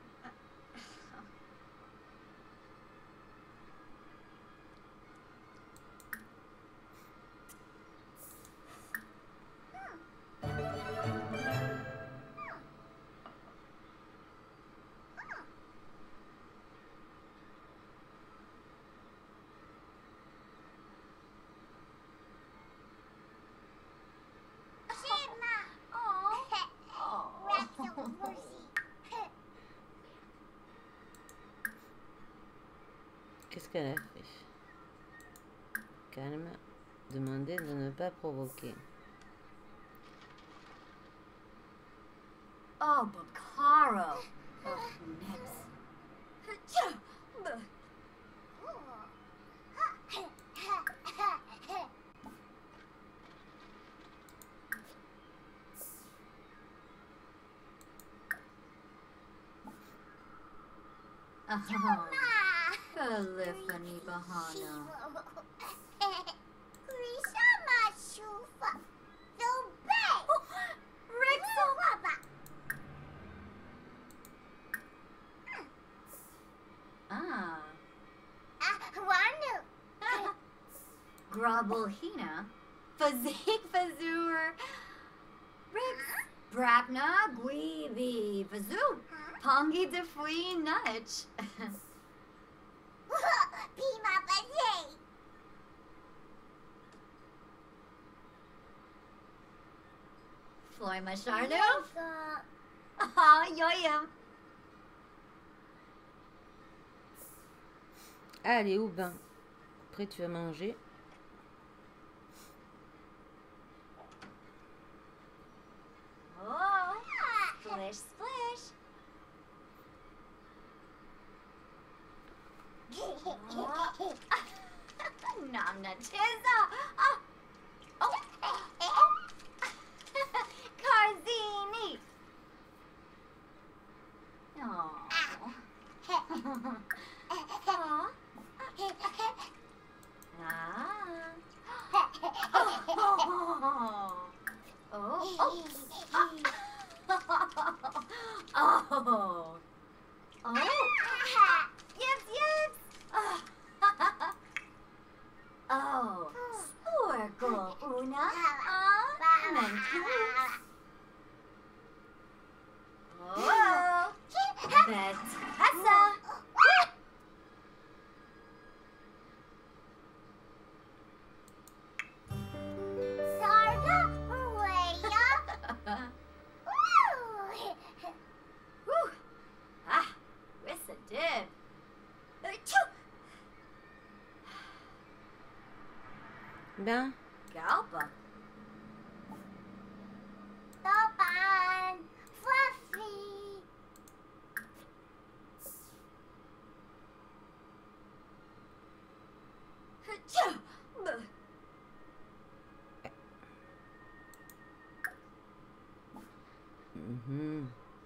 Qu'est-ce qu'elle a fait? Calme. Demander de ne pas provoquer. Oh, Bacaro. Oh, nips. Oh, Califany Bahana. Ah. Grobelhina. Fazik Fazur. Rix. Brapna Guivi Fazoo. Pongi de Fui Nudge. Floy Masharno. Ah, yoyam. Allez, au bain. Après, tu vas manger. I'm not Chizza. Oh. Oh. Oh. Carzini. Oh. Oh. Oh. Oh. Oh. Yes, yes. Oh. Oh. Sporkle, Una. Ah. Mentus. Oh. Betessa. Whew. Ah, Wissa did. Ben, Galpa. Topan, Fluffy. mhm.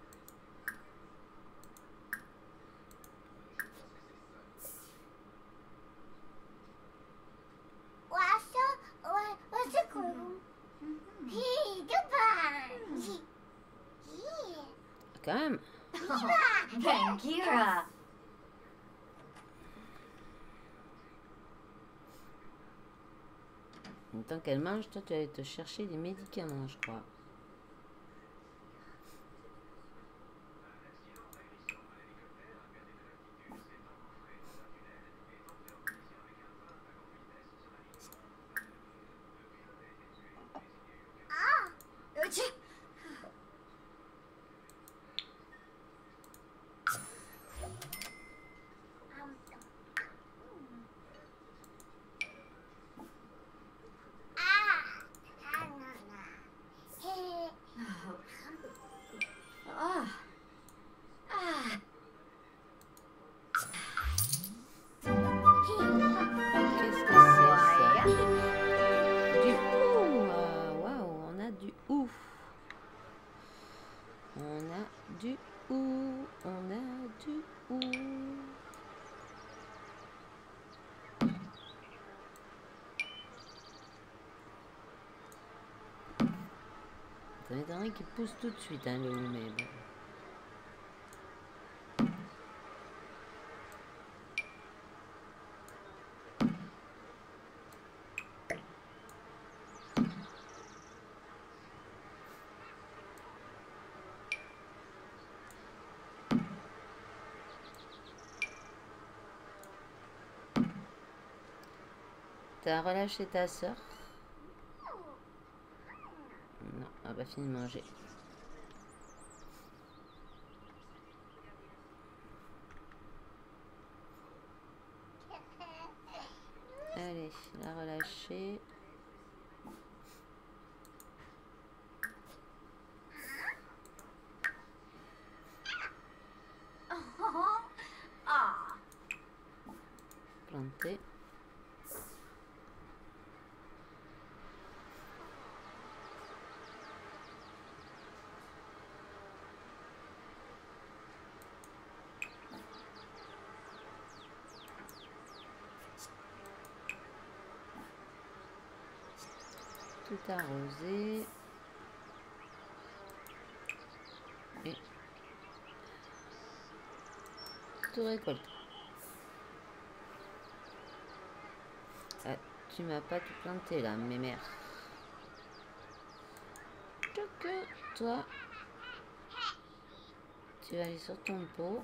What's the, what, what's the clue? Hey, goodbye. Yeah. Quand même. Bangira. En tant qu'elle mange, toi, tu vas aller te chercher des médicaments, je crois. Ah. Ah. Qu'est-ce que c'est ça? Du ouf. Waouh, on a du ouf. On a du ouf. On a du ouf. Ça m'étonnerait qu'il pousse tout de suite, hein, le ou, mais bon. T'as relâché ta soeur? Non, elle a pas fini de manger. Allez, la relâcher. Ah. Planter. Tout arrosé. Et tout récolté. Ah, tu m'as pas tout planté là, mes mères. Que toi, tu vas aller sur ton pot.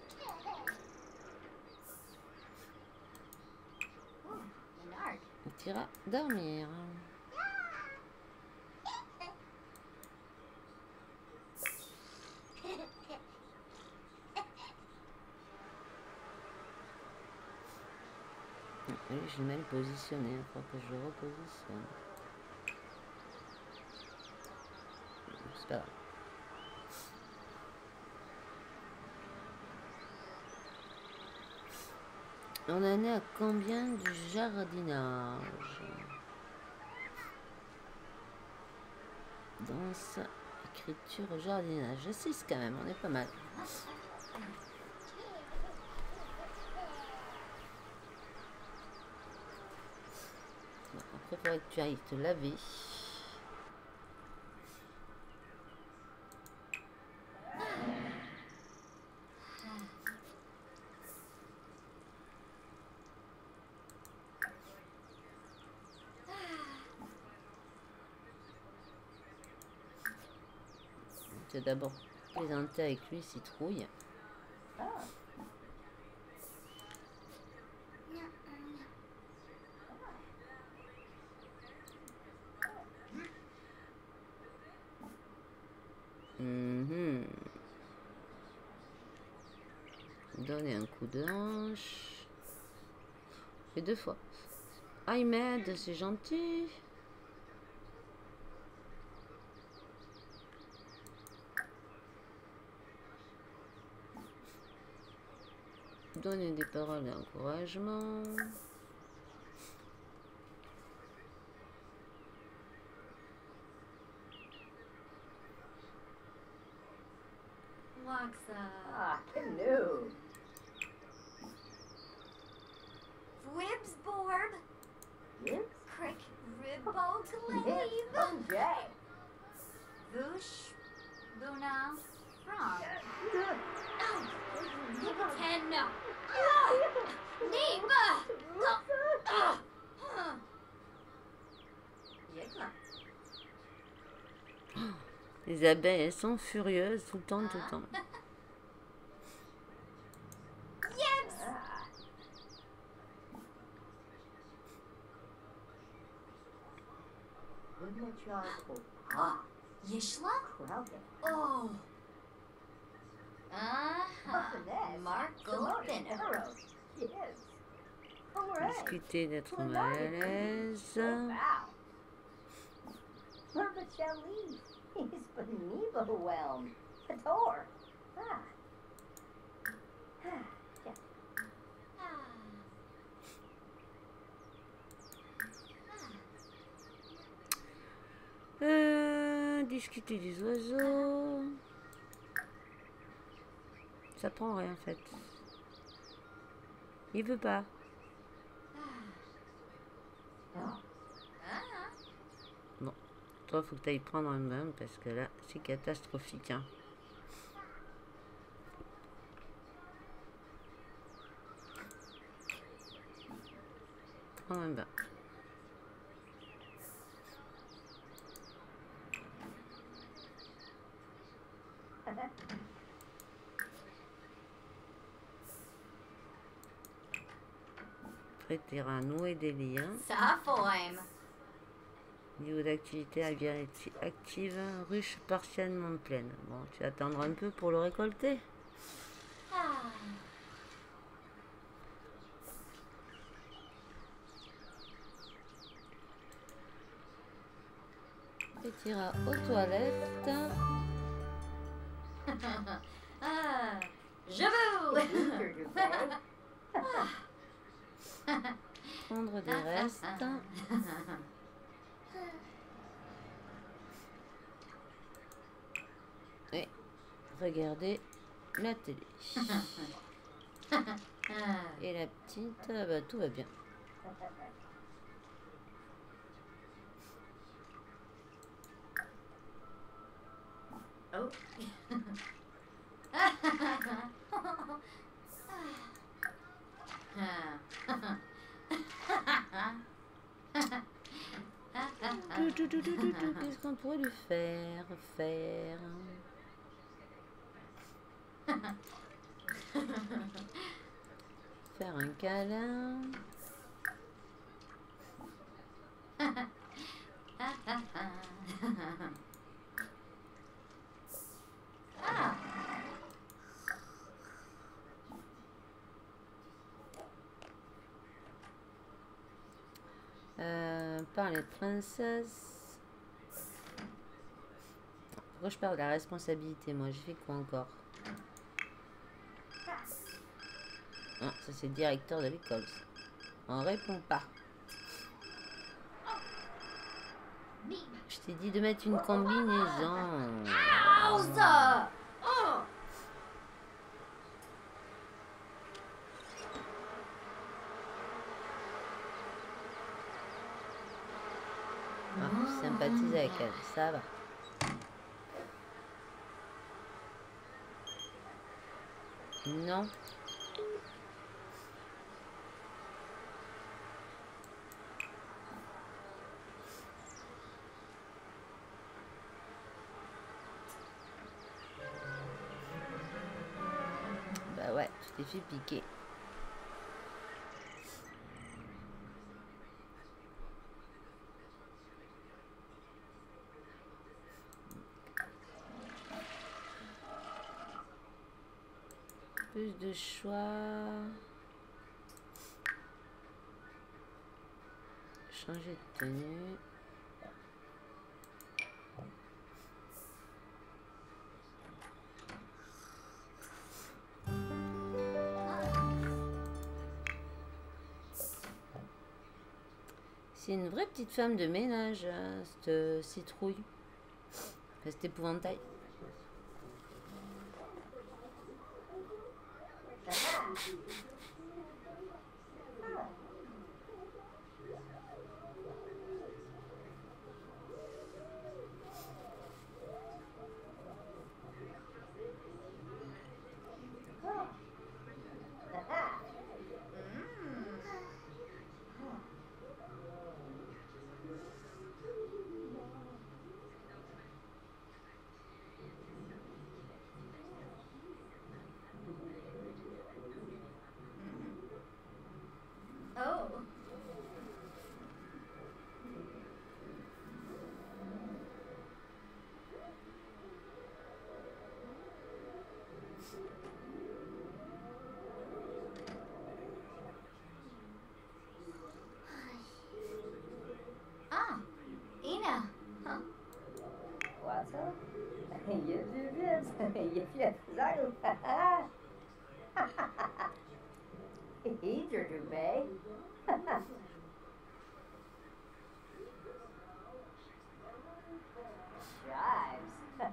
Tu iras dormir. Oui, je l'ai mal positionné, il faut que je le repositionne. C'est pas grave. On en est à combien du jardinage? Danse, écriture, jardinage. six quand même, on est pas mal. Bon, après, il faudrait que tu ailles te laver. Tu vas d'abord plaisanter avec lui, citrouille. Mhm. Donner un coup de hanche. Et deux fois. Ah, il m'aide, c'est gentil. Donner des paroles d'encouragement. Loxa. Ah, canoe. Fwibsborb. Yes? Crick ribbo Yes. glaive. Oh, Jay. Vush. Buna. Frog. Good. Oh. Ten. Neba. Yegla. Les abeilles, elles sont furieuses tout le temps, tout le temps. Yebs. Wouldn't it chocolate? Ah, Yishla. crowded. Oh. Uh-huh. Finesse. Mark Simone Golden. Arrows. Yes. Hooray. Discuter d'être mal à l'aise. Wow. Herbert shall leave. He's been overwhelmed. Hator. Ah. Ah. Yeah. Euh, discuter des oiseaux. Ça prend rien en fait. Il veut pas. Bon, toi faut que tu ailles prendre un bain parce que là c'est catastrophique. Hein. Prends un bain. Prêter à nouer des liens. Safoim. Niveau d'activité active, ruche partiellement pleine. Bon, tu vas attendre un peu pour le récolter. Ah. Et tu iras aux toilettes. Ah. Je veux. Prendre des restes. Et regarder la télé. Et la petite, bah, tout va bien. Oh. Tout, tout, tout, tout, tout, tout. Qu'est-ce qu'on pourrait lui faire Faire. Faire un câlin. Ah. Euh, parler de princesse. Pourquoi je parle de la responsabilité? Moi, j'ai fait quoi encore? Ah, ça c'est le directeur de l'école. ça. On répond pas. Je t'ai dit de mettre une combinaison. Wowza! Oh! Ah, je sympathise avec elle, ça va. Non. Bah ouais, tu t'es fait piquer. Plus de choix. Changer de tenue. C'est une vraie petite femme de ménage, hein, cette citrouille. Enfin, cet épouvantail. Oh. Ah, Ina. Huh. What's up? Yes, yes, yes. Yes, yes, exactly. He's your Dubai. Chives.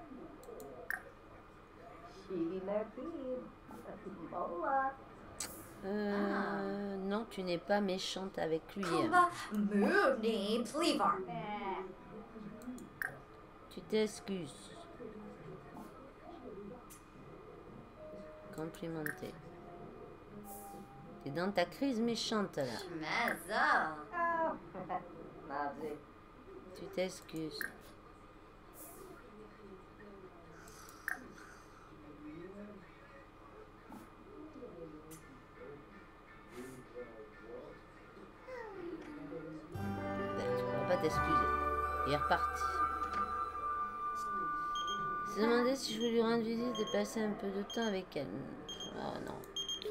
She Marquis. Mola. Euh, non, tu n'es pas méchante avec lui. hein. Kumba Mooney Plevar. Tu t'excuses. Complimenté. T'es dans ta crise méchante là. Mazza. Oh. Nazi. Tu t'excuses. Ben, tu pourras pas t'excuser. Il est reparti. Il s'est demandé si je voulais lui rendre visite et passer un peu de temps avec elle. Ah non.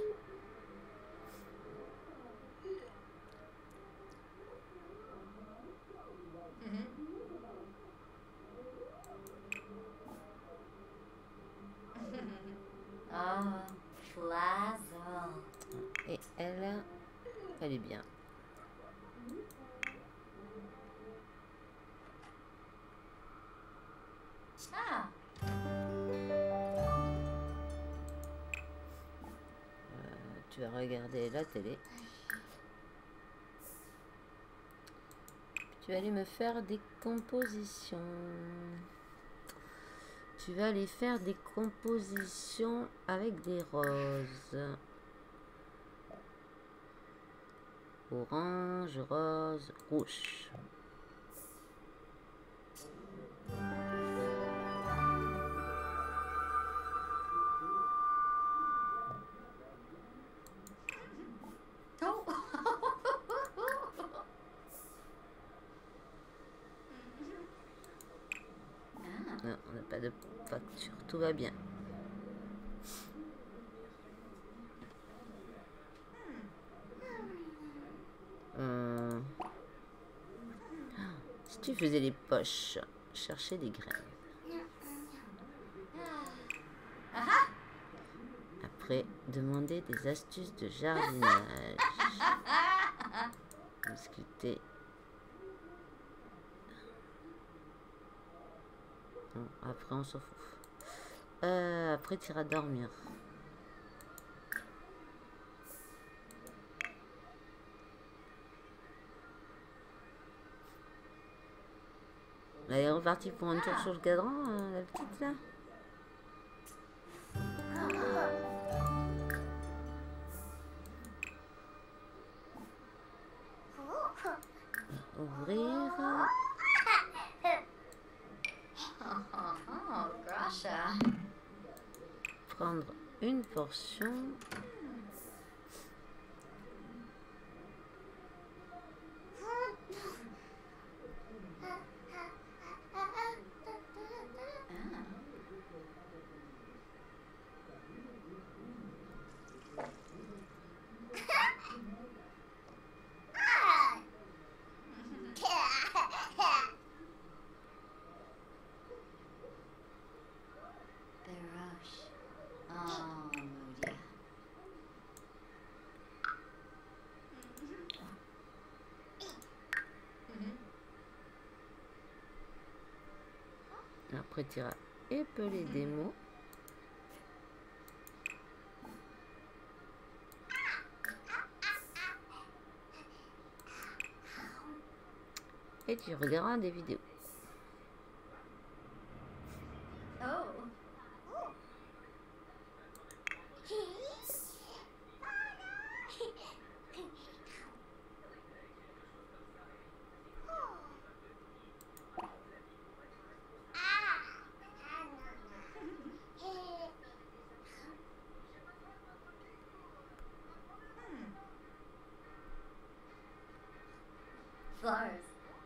Ah, Plaza. Et elle, elle est bien. Ah. Euh, tu vas regarder la télé. Tu vas aller me faire des compositions. Tu vas aller faire des compositions avec des roses. Orange, rose, rouge. Oh. Non, on n'a pas de facture, tout va bien. Hum. Si tu faisais les poches, chercher des graines. Ah. Après pourrait demander des astuces de jardinage. Discuter. Bon, après on s'en fout. Euh, après tu iras dormir. Elle est repartie pour un tour sur le cadran, euh, la petite là. Ouvrir. Oh, Grasha. Prendre une portion. Après, tu iras épeler des mots. Et tu regarderas des vidéos. Oh. Flowers.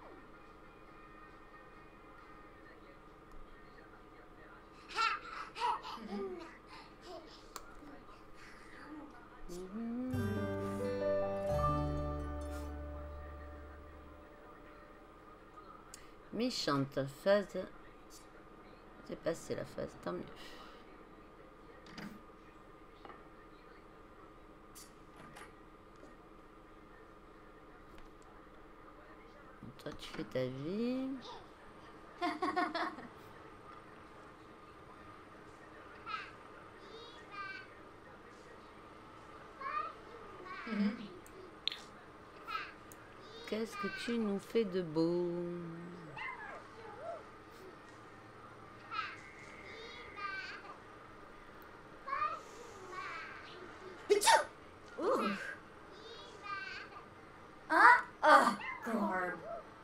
Méchante phase. C'est passé la phase, tant mieux. Toi, tu fais ta vie. Qu'est-ce que tu nous fais de beau? Ooh. Ah, ah, Glorb.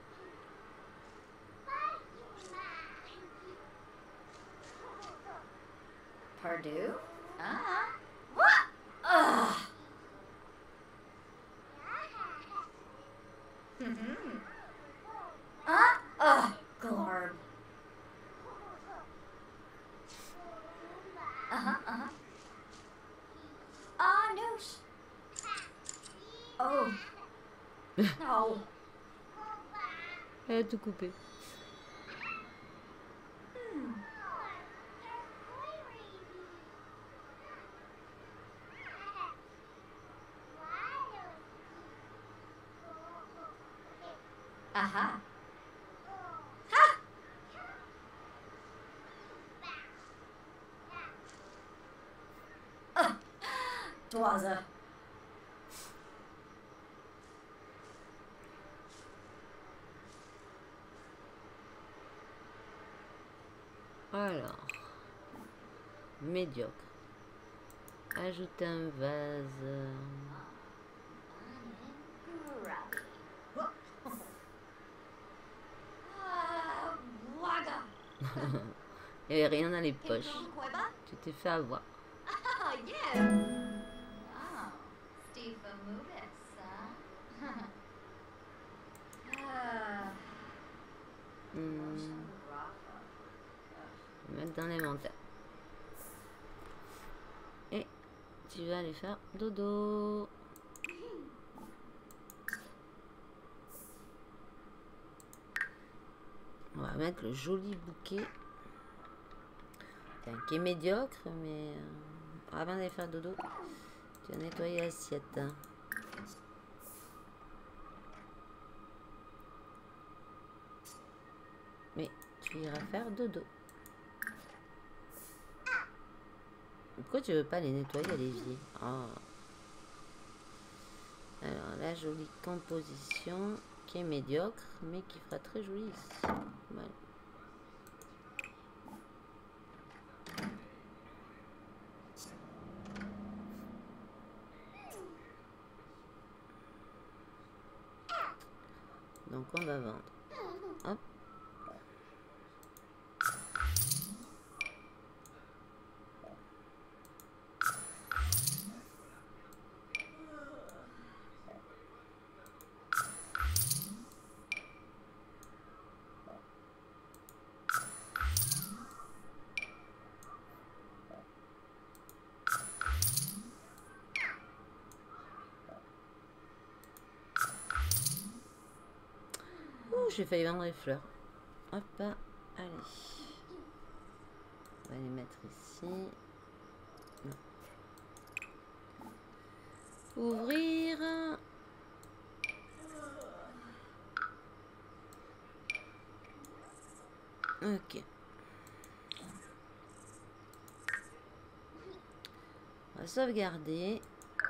Pardue? Ah. What? Ah. Mm-hmm. Ah, ah, Glorb. Uh-huh, uh-huh. Ah, noosh. Oh. No. Elle a tout coupé. Aha. Ha! Uh, Dwaza. Alors, médiocre. Ajouter un vase. Ah, Waga. Il n'y avait rien dans les poches. Pinkum Queba? Tu t'es fait avoir. Ah, yeah. Wow. Steve Amoudis, huh? Ah. Hmm, mettre dans l'inventaire. Et tu vas aller faire dodo. On va mettre le joli bouquet. Enfin, qui est médiocre, mais... euh, avant d'aller faire dodo, tu vas nettoyer l'assiette. Mais tu iras faire dodo. Pourquoi tu veux pas les nettoyer, Olivier? Oh. Alors, la jolie composition qui est médiocre, mais qui fera très joli ici. Voilà. Donc, on va vendre. Hop. J'ai failli vendre les fleurs. Hop, allez. On va les mettre ici. Non. Ouvrir. Ok. On va sauvegarder.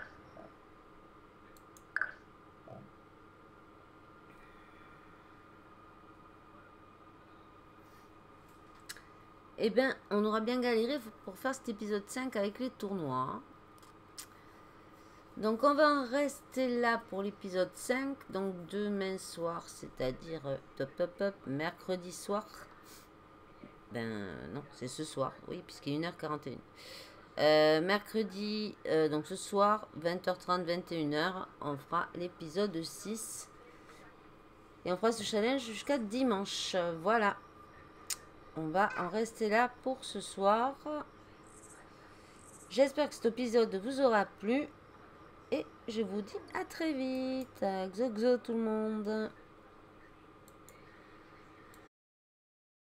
Eh bien, on aura bien galéré pour faire cet épisode cinq avec les tournois. Donc, on va en rester là pour l'épisode cinq. Donc, demain soir, c'est-à-dire top, top, top, mercredi soir. Ben, non, c'est ce soir. Oui, puisqu'il est une heure quarante et une. Euh, mercredi, euh, donc ce soir, vingt heures trente, vingt et une heures, on fera l'épisode six. Et on fera ce challenge jusqu'à dimanche. Voilà. On va en rester là pour ce soir. J'espère que cet épisode vous aura plu. Et je vous dis à très vite. Xo xo tout le monde.